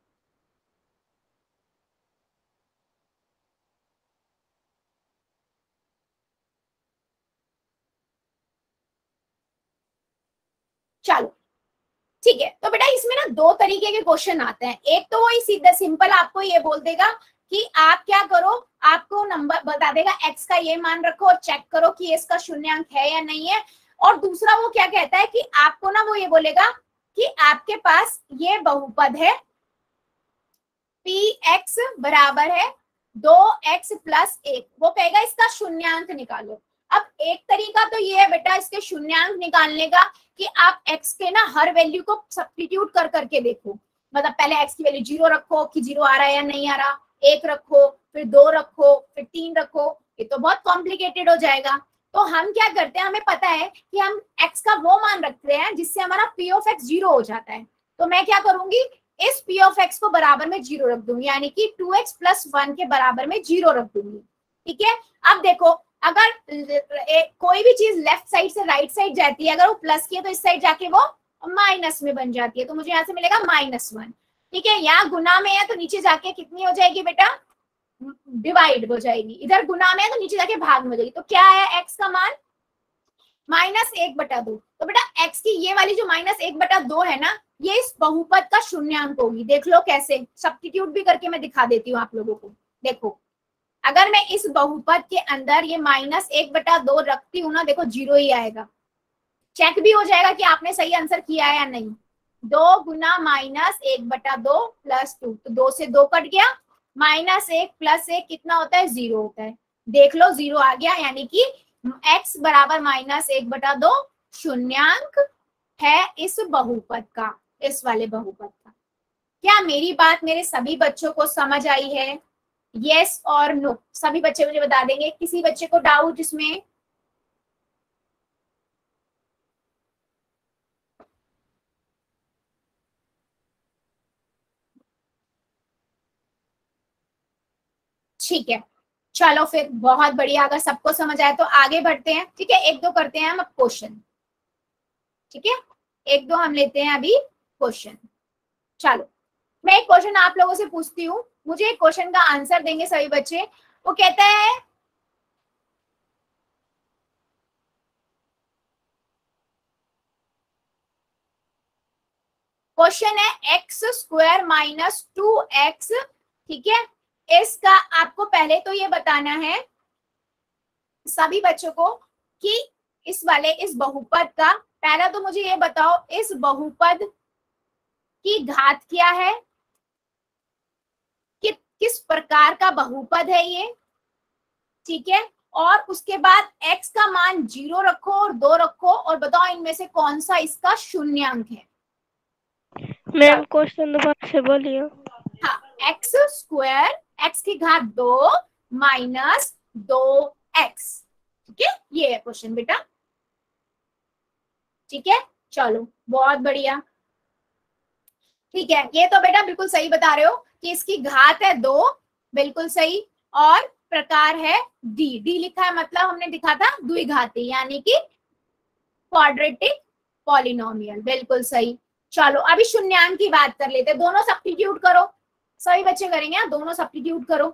चलो ठीक है, तो बेटा इसमें ना 2 तरीके के क्वेश्चन आते हैं। एक तो वही सीधा सिंपल आपको ये बोल देगा कि आप क्या करो, आपको नंबर बता देगा x का ये मान रखो और चेक करो कि इसका शून्यांक है या नहीं है। और दूसरा वो क्या कहता है कि आपको ना वो ये बोलेगा कि आपके पास ये बहुपद है px बराबर है 2x + 1, वो कहेगा इसका शून्यांक निकालो। अब एक तरीका तो ये है बेटा इसके शून्यांक निकालने का कि आप x के ना हर वैल्यू को सब्स्टिट्यूट कर करके देखो, मतलब पहले x की वैल्यू 0 रखो कि 0 आ रहा है या नहीं आ रहा, 1 रखो, फिर 2 रखो, फिर 3 रखो, ये तो बहुत कॉम्प्लिकेटेड हो जाएगा। तो हम क्या करते हैं, हमें पता है कि हम x का वो मान रखते हैं जिससे हमारा p ऑफ x 0 हो जाता है। तो मैं क्या करूंगी, इस p ऑफ x को बराबर में 0 रख दूंगी, यानी कि 2x + 1 के बराबर में 0 रख दूंगी। ठीक है, अब देखो अगर कोई भी चीज लेफ्ट साइड से राइट साइड जाती है, अगर वो प्लस की है तो इस साइड जाके वो माइनस में बन जाती है, तो मुझे यहाँ से मिलेगा -1। ठीक है, यहाँ गुना में है तो नीचे जाके कितनी हो जाएगी बेटा, डिवाइड हो जाएगी। इधर गुना में है तो नीचे जाके भाग में हो जाएगी। तो क्या है x का मान, -1/2। तो बेटा x की ये वाली जो -1/2 है ना, ये इस बहुपद का शून्यांक होगी। देख लो कैसे, सब्स्टिट्यूट भी करके मैं दिखा देती हूँ आप लोगों को। देखो अगर मैं इस बहुपद के अंदर ये -1/2 रखती हूँ ना, देखो 0 ही आएगा। चेक भी हो जाएगा कि आपने सही आंसर किया है या नहीं। 2 गुना -1/2 + 2, तो 2 से 2 कट गया, -1 + 1 कितना होता है, 0 होता है। देख लो 0 आ गया, यानी कि x बराबर -1/2 शून्यांक है इस बहुपद का, इस वाले बहुपद का। क्या मेरी बात मेरे सभी बच्चों को समझ आई है? यस और नो, सभी बच्चे मुझे बता देंगे। किसी बच्चे को डाउट इसमें? ठीक है, चलो फिर बहुत बढ़िया। अगर सबको समझ आए तो आगे बढ़ते हैं। ठीक है, 1-2 करते हैं हम अब क्वेश्चन। ठीक है, 1-2 हम लेते हैं अभी क्वेश्चन। चलो मैं एक क्वेश्चन आप लोगों से पूछती हूँ, मुझे एक क्वेश्चन का आंसर देंगे सभी बच्चे। वो कहता है क्वेश्चन है x² - 2x। ठीक है, इसका आपको पहले तो ये बताना है सभी बच्चों को कि इस बहुपद का, पहला तो मुझे ये बताओ इस बहुपद की घात क्या है, कि किस प्रकार का बहुपद है ये। ठीक है, और उसके बाद x का मान 0 रखो और 2 रखो और बताओ इनमें से कौन सा इसका शून्यांक है। मैम क्वेश्चन दोबारा से बोलिए। हाँ, x² x की घात 2 - 2x। ठीक है, ये है क्वेश्चन बेटा। ठीक है, चलो बहुत बढ़िया। ठीक है, ये तो बेटा बिल्कुल सही बता रहे हो कि इसकी घात है 2, बिल्कुल सही, और प्रकार है d। d लिखा है मतलब हमने दिखा था द्विघाती, यानी कि क्वाड्रेटिक पॉलिनोमियल, बिल्कुल सही। चलो अभी शून्यांक की बात कर लेते हैं। दोनों सब्स्टिट्यूट करो, सभी बच्चे करेंगे, दोनों सब्स्टिट्यूट करो।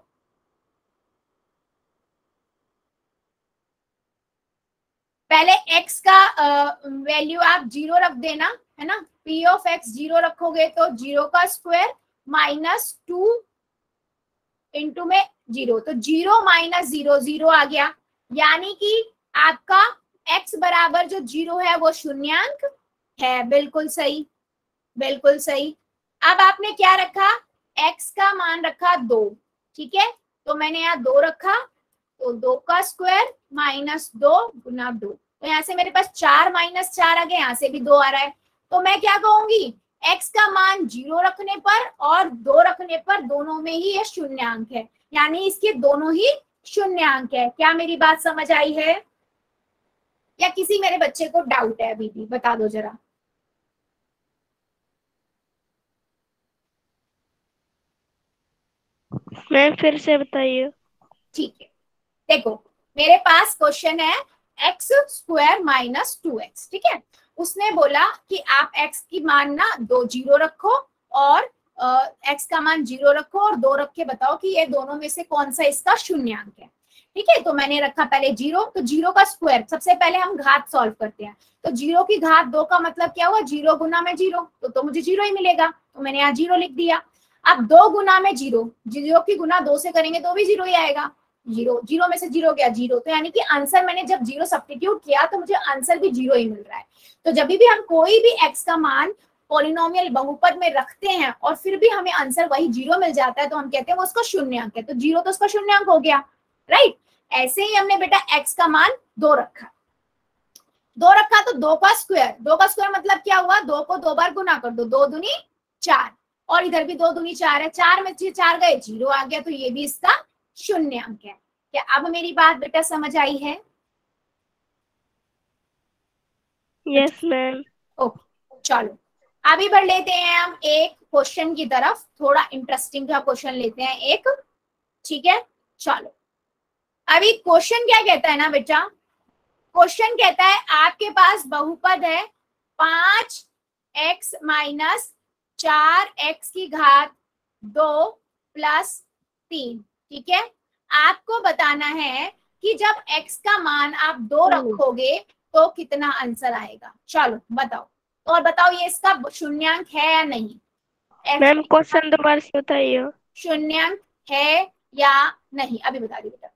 पहले x का वैल्यू आप 0 रख देना, है ना। p ऑफ x 0 रखोगे तो 0 का स्क्वायर -2 इंटू में 0, तो 0 - 0 0 आ गया, यानी कि आपका x बराबर जो 0 है वो शून्यांक है। बिल्कुल सही, बिल्कुल सही। अब आपने क्या रखा, x का मान रखा 2। ठीक है, तो मैंने यहाँ 2 रखा, तो 2 का स्क्वायर -2 गुना 2, तो यहाँ से मेरे पास 4 - 4 आ गया, यहाँ से भी 2 आ रहा है। तो मैं क्या कहूंगी, x का मान 0 रखने पर और 2 रखने पर दोनों में ही ये शून्यांक है, यानी इसके दोनों ही शून्यांक है। क्या मेरी बात समझ आई है, या किसी मेरे बच्चे को डाउट है अभी भी? बता दो जरा। मैम फिर से बताइए। ठीक है, देखो मेरे पास क्वेश्चन है x² - 2x। ठीक है, उसने बोला कि आप x की मान ना 2 0 रखो और x का मान 0 रखो और 2 रख के बताओ कि ये दोनों में से कौन सा इसका शून्यांक है। ठीक है, तो मैंने रखा पहले 0, तो 0 का स्क्वायर, सबसे पहले हम घात सॉल्व करते हैं। तो 0 की घात 2 का मतलब क्या हुआ, 0 गुना में 0, तो मुझे 0 ही मिलेगा, तो मैंने यहाँ 0 लिख दिया। अब 2 गुना में 0, 0 की गुना 2 से करेंगे तो भी 0 ही आएगा। 0 में से 0 गया 0, तो यानी कि आंसर मैंने जब 0 सब्स्टिट्यूट किया तो मुझे आंसर भी 0 ही मिल रहा है। तो जब भी हम कोई भी x का मान पॉलिनोमियल बहुपद में रखते हैं और फिर भी हमें आंसर वही 0 मिल जाता है, तो हम कहते हैं वो उसका शून्यांक है। तो 0 तो उसका शून्यांक हो गया, राइट। ऐसे ही हमने बेटा x का मान 2 रखा, 2 रखा तो 2 का स्क्वायर, 2 का स्क्वायर मतलब क्या हुआ, 2 को 2 बार गुना कर दो, 2 दूनी 4, और इधर भी 2 दूनी 4 है, 4 में 4 गए 0 आ गया, तो ये भी इसका शून्यांक है। क्या अब मेरी बात बेटा समझ आई है? Yes ma'am. ओके चलो अभी बढ़ लेते हैं हम एक क्वेश्चन की तरफ, थोड़ा इंटरेस्टिंग का क्वेश्चन लेते हैं एक। ठीक है चलो अभी क्वेश्चन क्या कहता है ना बेटा, क्वेश्चन कहता है आपके पास बहुपद है 5x माइनस 4x की घात 2 प्लस 3। ठीक है आपको बताना है कि जब x का मान आप 2 रखोगे तो कितना आंसर आएगा। चलो बताओ, और बताओ ये इसका शून्यांक है या नहीं। मैम क्वेश्चन दोबारा से बताइए। शून्यांक है या नहीं अभी बता दी बेटा।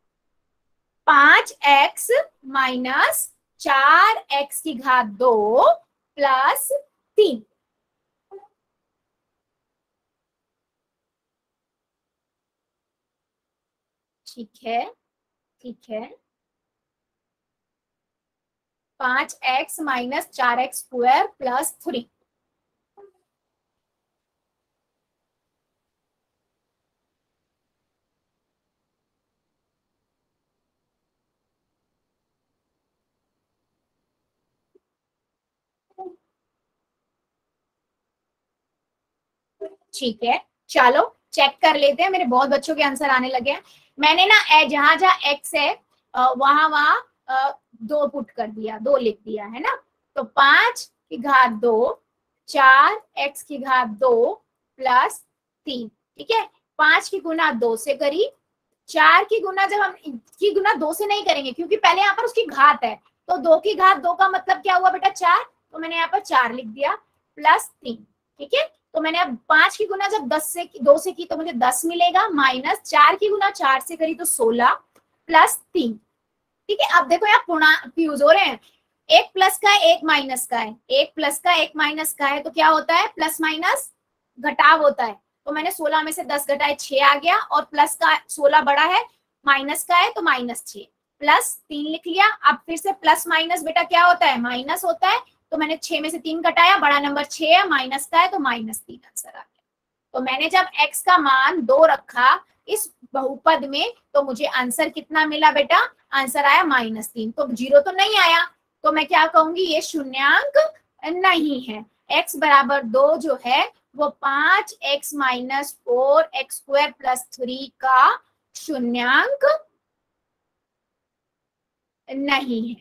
5x माइनस 4x की घात 2 प्लस 3। ठीक है ठीक है 5x minus 4x square plus 3। ठीक है चलो चेक कर लेते हैं, मेरे बहुत बच्चों के आंसर आने लगे हैं। मैंने ना जहां जहां एक्स है वहां वहां 2 पुट कर दिया, 2 लिख दिया है ना। तो 5 की घात 2 4x की घात 2 प्लस 3। ठीक है 5 की गुना 2 से करी, 4 की गुना जब हम की गुना 2 से नहीं करेंगे क्योंकि पहले यहाँ पर उसकी घात है, तो 2 की घात 2 का मतलब क्या हुआ बेटा 4, तो मैंने यहाँ पर 4 लिख दिया प्लस 3। ठीक है तो मैंने अब 5 की गुना जब 2 से की तो मुझे 10 मिलेगा, माइनस 4 की गुना 4 से करी तो 16 प्लस 3। ठीक है अब देखो यहाँ कंफ्यूज हो रहे हैं, एक प्लस का है एक माइनस का है, एक प्लस का एक माइनस का है, तो क्या होता है प्लस माइनस घटाव होता है। तो मैंने 16 में से 10 घटाए 6 आ गया, और प्लस का 16 बड़ा है माइनस का है तो माइनस 6 प्लस 3 लिख लिया। अब फिर से प्लस माइनस बेटा क्या होता है माइनस होता है, तो मैंने 6 में से 3 घटाया, बड़ा नंबर 6 है माइनस का है तो माइनस 3 आंसर आ गया। तो मैंने जब x का मान 2 रखा इस बहुपद में तो मुझे आंसर कितना मिला बेटा, आंसर आया -3। तो 0 तो नहीं आया, तो मैं क्या कहूंगी ये शून्यांक नहीं है। x बराबर 2 जो है वो 5x minus 4x square plus 3 का शून्यांक नहीं है।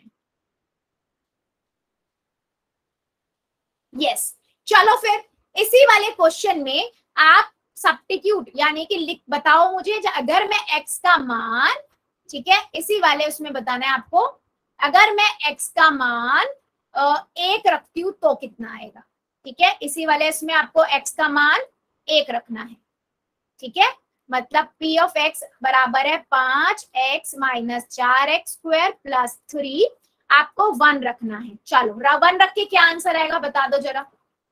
यस चलो फिर इसी वाले क्वेश्चन में आप सब्स्टिट्यूट यानी कि लिख बताओ मुझे, अगर मैं x का मान, ठीक है इसी वाले उसमें बताना है आपको, अगर मैं x का मान 1 रखती हूँ तो कितना आएगा। ठीक है इसी वाले इसमें आपको x का मान 1 रखना है। ठीक है मतलब p ऑफ x बराबर है 5x minus 4x square plus 3, आपको 1 रखना है। चलो 1 रख के क्या आंसर आएगा बता दो जरा।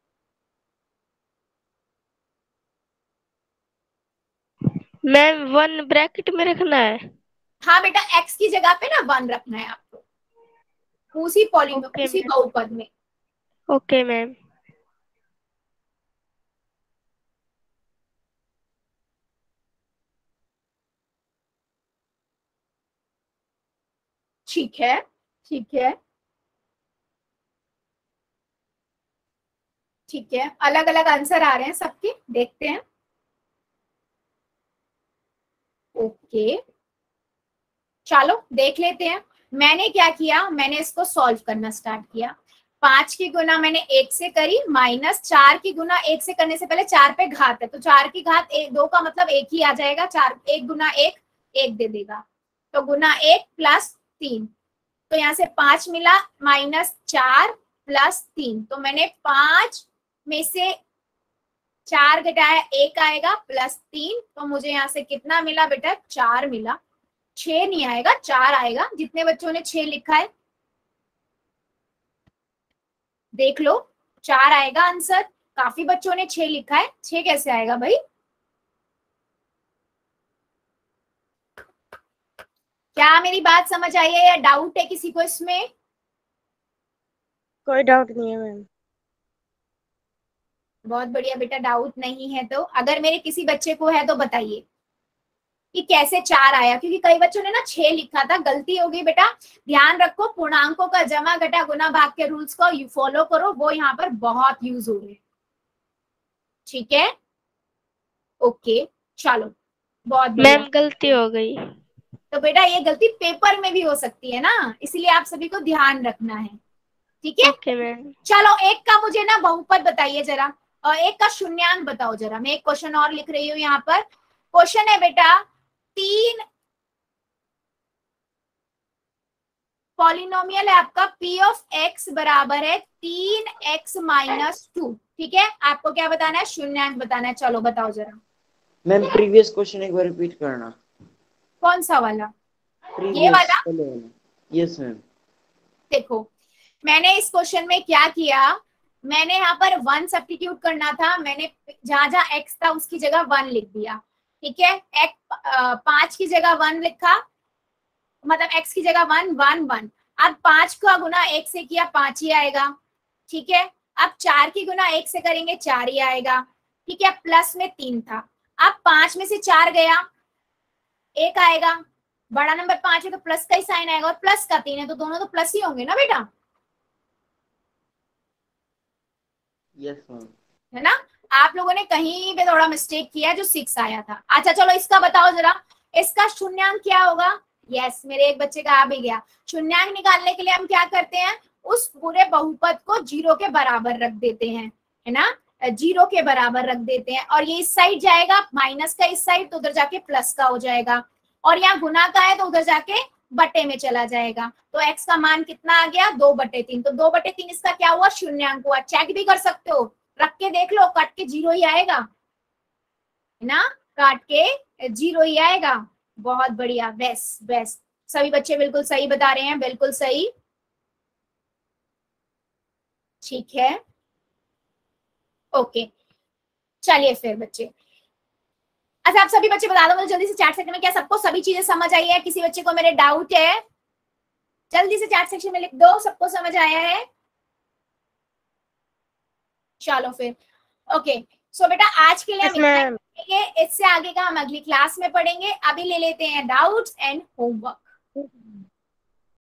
मैम 1 ब्रैकेट में रखना है। हाँ बेटा x की जगह पे ना 1 रखना है आपको उसी पॉलीनोमियल ओके उसी मैम। बहुपद में। Okay ma'am. ठीक है ठीक है ठीक है अलग अलग आंसर आ रहे हैं सबके, देखते हैं। ओके चलो देख लेते हैं। मैंने क्या किया, मैंने इसको सॉल्व करना स्टार्ट किया। 5 की गुना मैंने 1 से करी, माइनस 4 की गुना 1 से करने से पहले 4 पे घात है तो 4 की घात 2 का मतलब 1 ही आ जाएगा, 4 1 गुना 1 1 दे देगा, तो गुना 1 प्लस 3, तो यहाँ से 5 मिला माइनस 4 प्लस 3, तो मैंने 5 में से 4 घटाया 1 आएगा प्लस 3, तो मुझे यहाँ से कितना मिला बेटा 4 मिला। 6 नहीं आएगा 4 आएगा, जितने बच्चों ने 6 लिखा है देख लो 4 आएगा आंसर। काफी बच्चों ने 6 लिखा है, 6 कैसे आएगा भाई। क्या मेरी बात समझ आई है या डाउट है किसी को इसमें। कोई डाउट नहीं है मैम। बहुत बढ़िया बेटा, डाउट नहीं है तो अगर मेरे किसी बच्चे को है तो बताइए। कि कैसे 4 आया, क्योंकि कई बच्चों ने ना 6 लिखा था, गलती हो गई बेटा। ध्यान रखो, पूर्णांकों का जमा घटा गुना भाग के रूल्स को फॉलो करो, वो यहाँ पर बहुत यूज हो रहे हैं। ठीक है, ओके चलो, बहुत बढ़िया। मैम गलती हो गई। तो बेटा ये गलती पेपर में भी हो सकती है ना, इसलिए आप सभी को ध्यान रखना है। ठीक है, ओके मैम। चलो एक का मुझे ना बहुपद बताइए जरा, और एक का शून्यांक बताओ जरा। मैं एक क्वेश्चन और लिख रही हूँ यहाँ पर। क्वेश्चन है बेटा, 3 पॉलिनोमियल है आपका p ऑफ x बराबर है 3x माइनस 2। ठीक है, आपको क्या बताना है? शून्यांक बताना है। चलो बताओ जरा। मैम प्रीवियस क्वेश्चन एक बार रिपीट करना। कौन सा वाला? ये प्रीवियस वाला? Yes ma'am. देखो मैंने इस क्वेश्चन में क्या किया, मैंने यहाँ पर 1 सब्स्टिट्यूट करना था, मैंने जहां जहां x था उसकी जगह 1 लिख दिया। ठीक है, 5 की जगह 1 लिखा, मतलब x की जगह 1 1 1। अब 5 का गुना 1 से किया 5 ही आएगा। ठीक है, अब 4 की गुना 1 से करेंगे 4 ही आएगा। ठीक है, प्लस में 3 था, अब 5 में से 4 गया 1 आएगा। बड़ा नंबर 5 है तो प्लस का ही साइन आएगा, और प्लस का 3 है तो दोनों तो प्लस ही होंगे ना बेटा, यस मैम। है ना। आप लोगों ने कहीं पे थोड़ा मिस्टेक किया जो 6 आया था। अच्छा चलो इसका बताओ जरा, इसका शून्यांक क्या होगा? यस, मेरे एक बच्चे का आ भी गया। शून्यांक निकालने के लिए हम क्या करते हैं, उस पूरे बहुपद को 0 के बराबर रख देते हैं, है ना, 0 के बराबर रख देते हैं। और ये इस साइड जाएगा, माइनस का इस साइड, तो उधर जाके प्लस का हो जाएगा। और यहाँ गुना का है तो उधर जाके बटे में चला जाएगा। तो x का मान कितना आ गया? 2/3। तो 2/3 इसका क्या हुआ? शून्यांक हुआ। चेक भी कर सकते हो, रख के देख लो, कट के 0 ही आएगा, है ना, काट के 0 ही आएगा। बहुत बढ़िया, बेस्ट बेस्ट, सभी बच्चे बिल्कुल सही बता रहे हैं, बिल्कुल सही। ठीक है, ओके चलिए फिर बच्चे। अच्छा आप सभी बच्चे बता दो मुझे जल्दी से चैट सेक्शन में, क्या सबको सभी चीजें समझ आई है? किसी बच्चे को मेरे डाउट है? जल्दी से चैट सेक्शन में लिख दो, सबको समझ आया है? चलो फिर ओके। सो बेटा आज के लिए हम इतना ही पढ़ेंगे, इससे आगे का हम अगली क्लास में पढ़ेंगे। अभी ले लेते हैं डाउट्स एंड होमवर्क।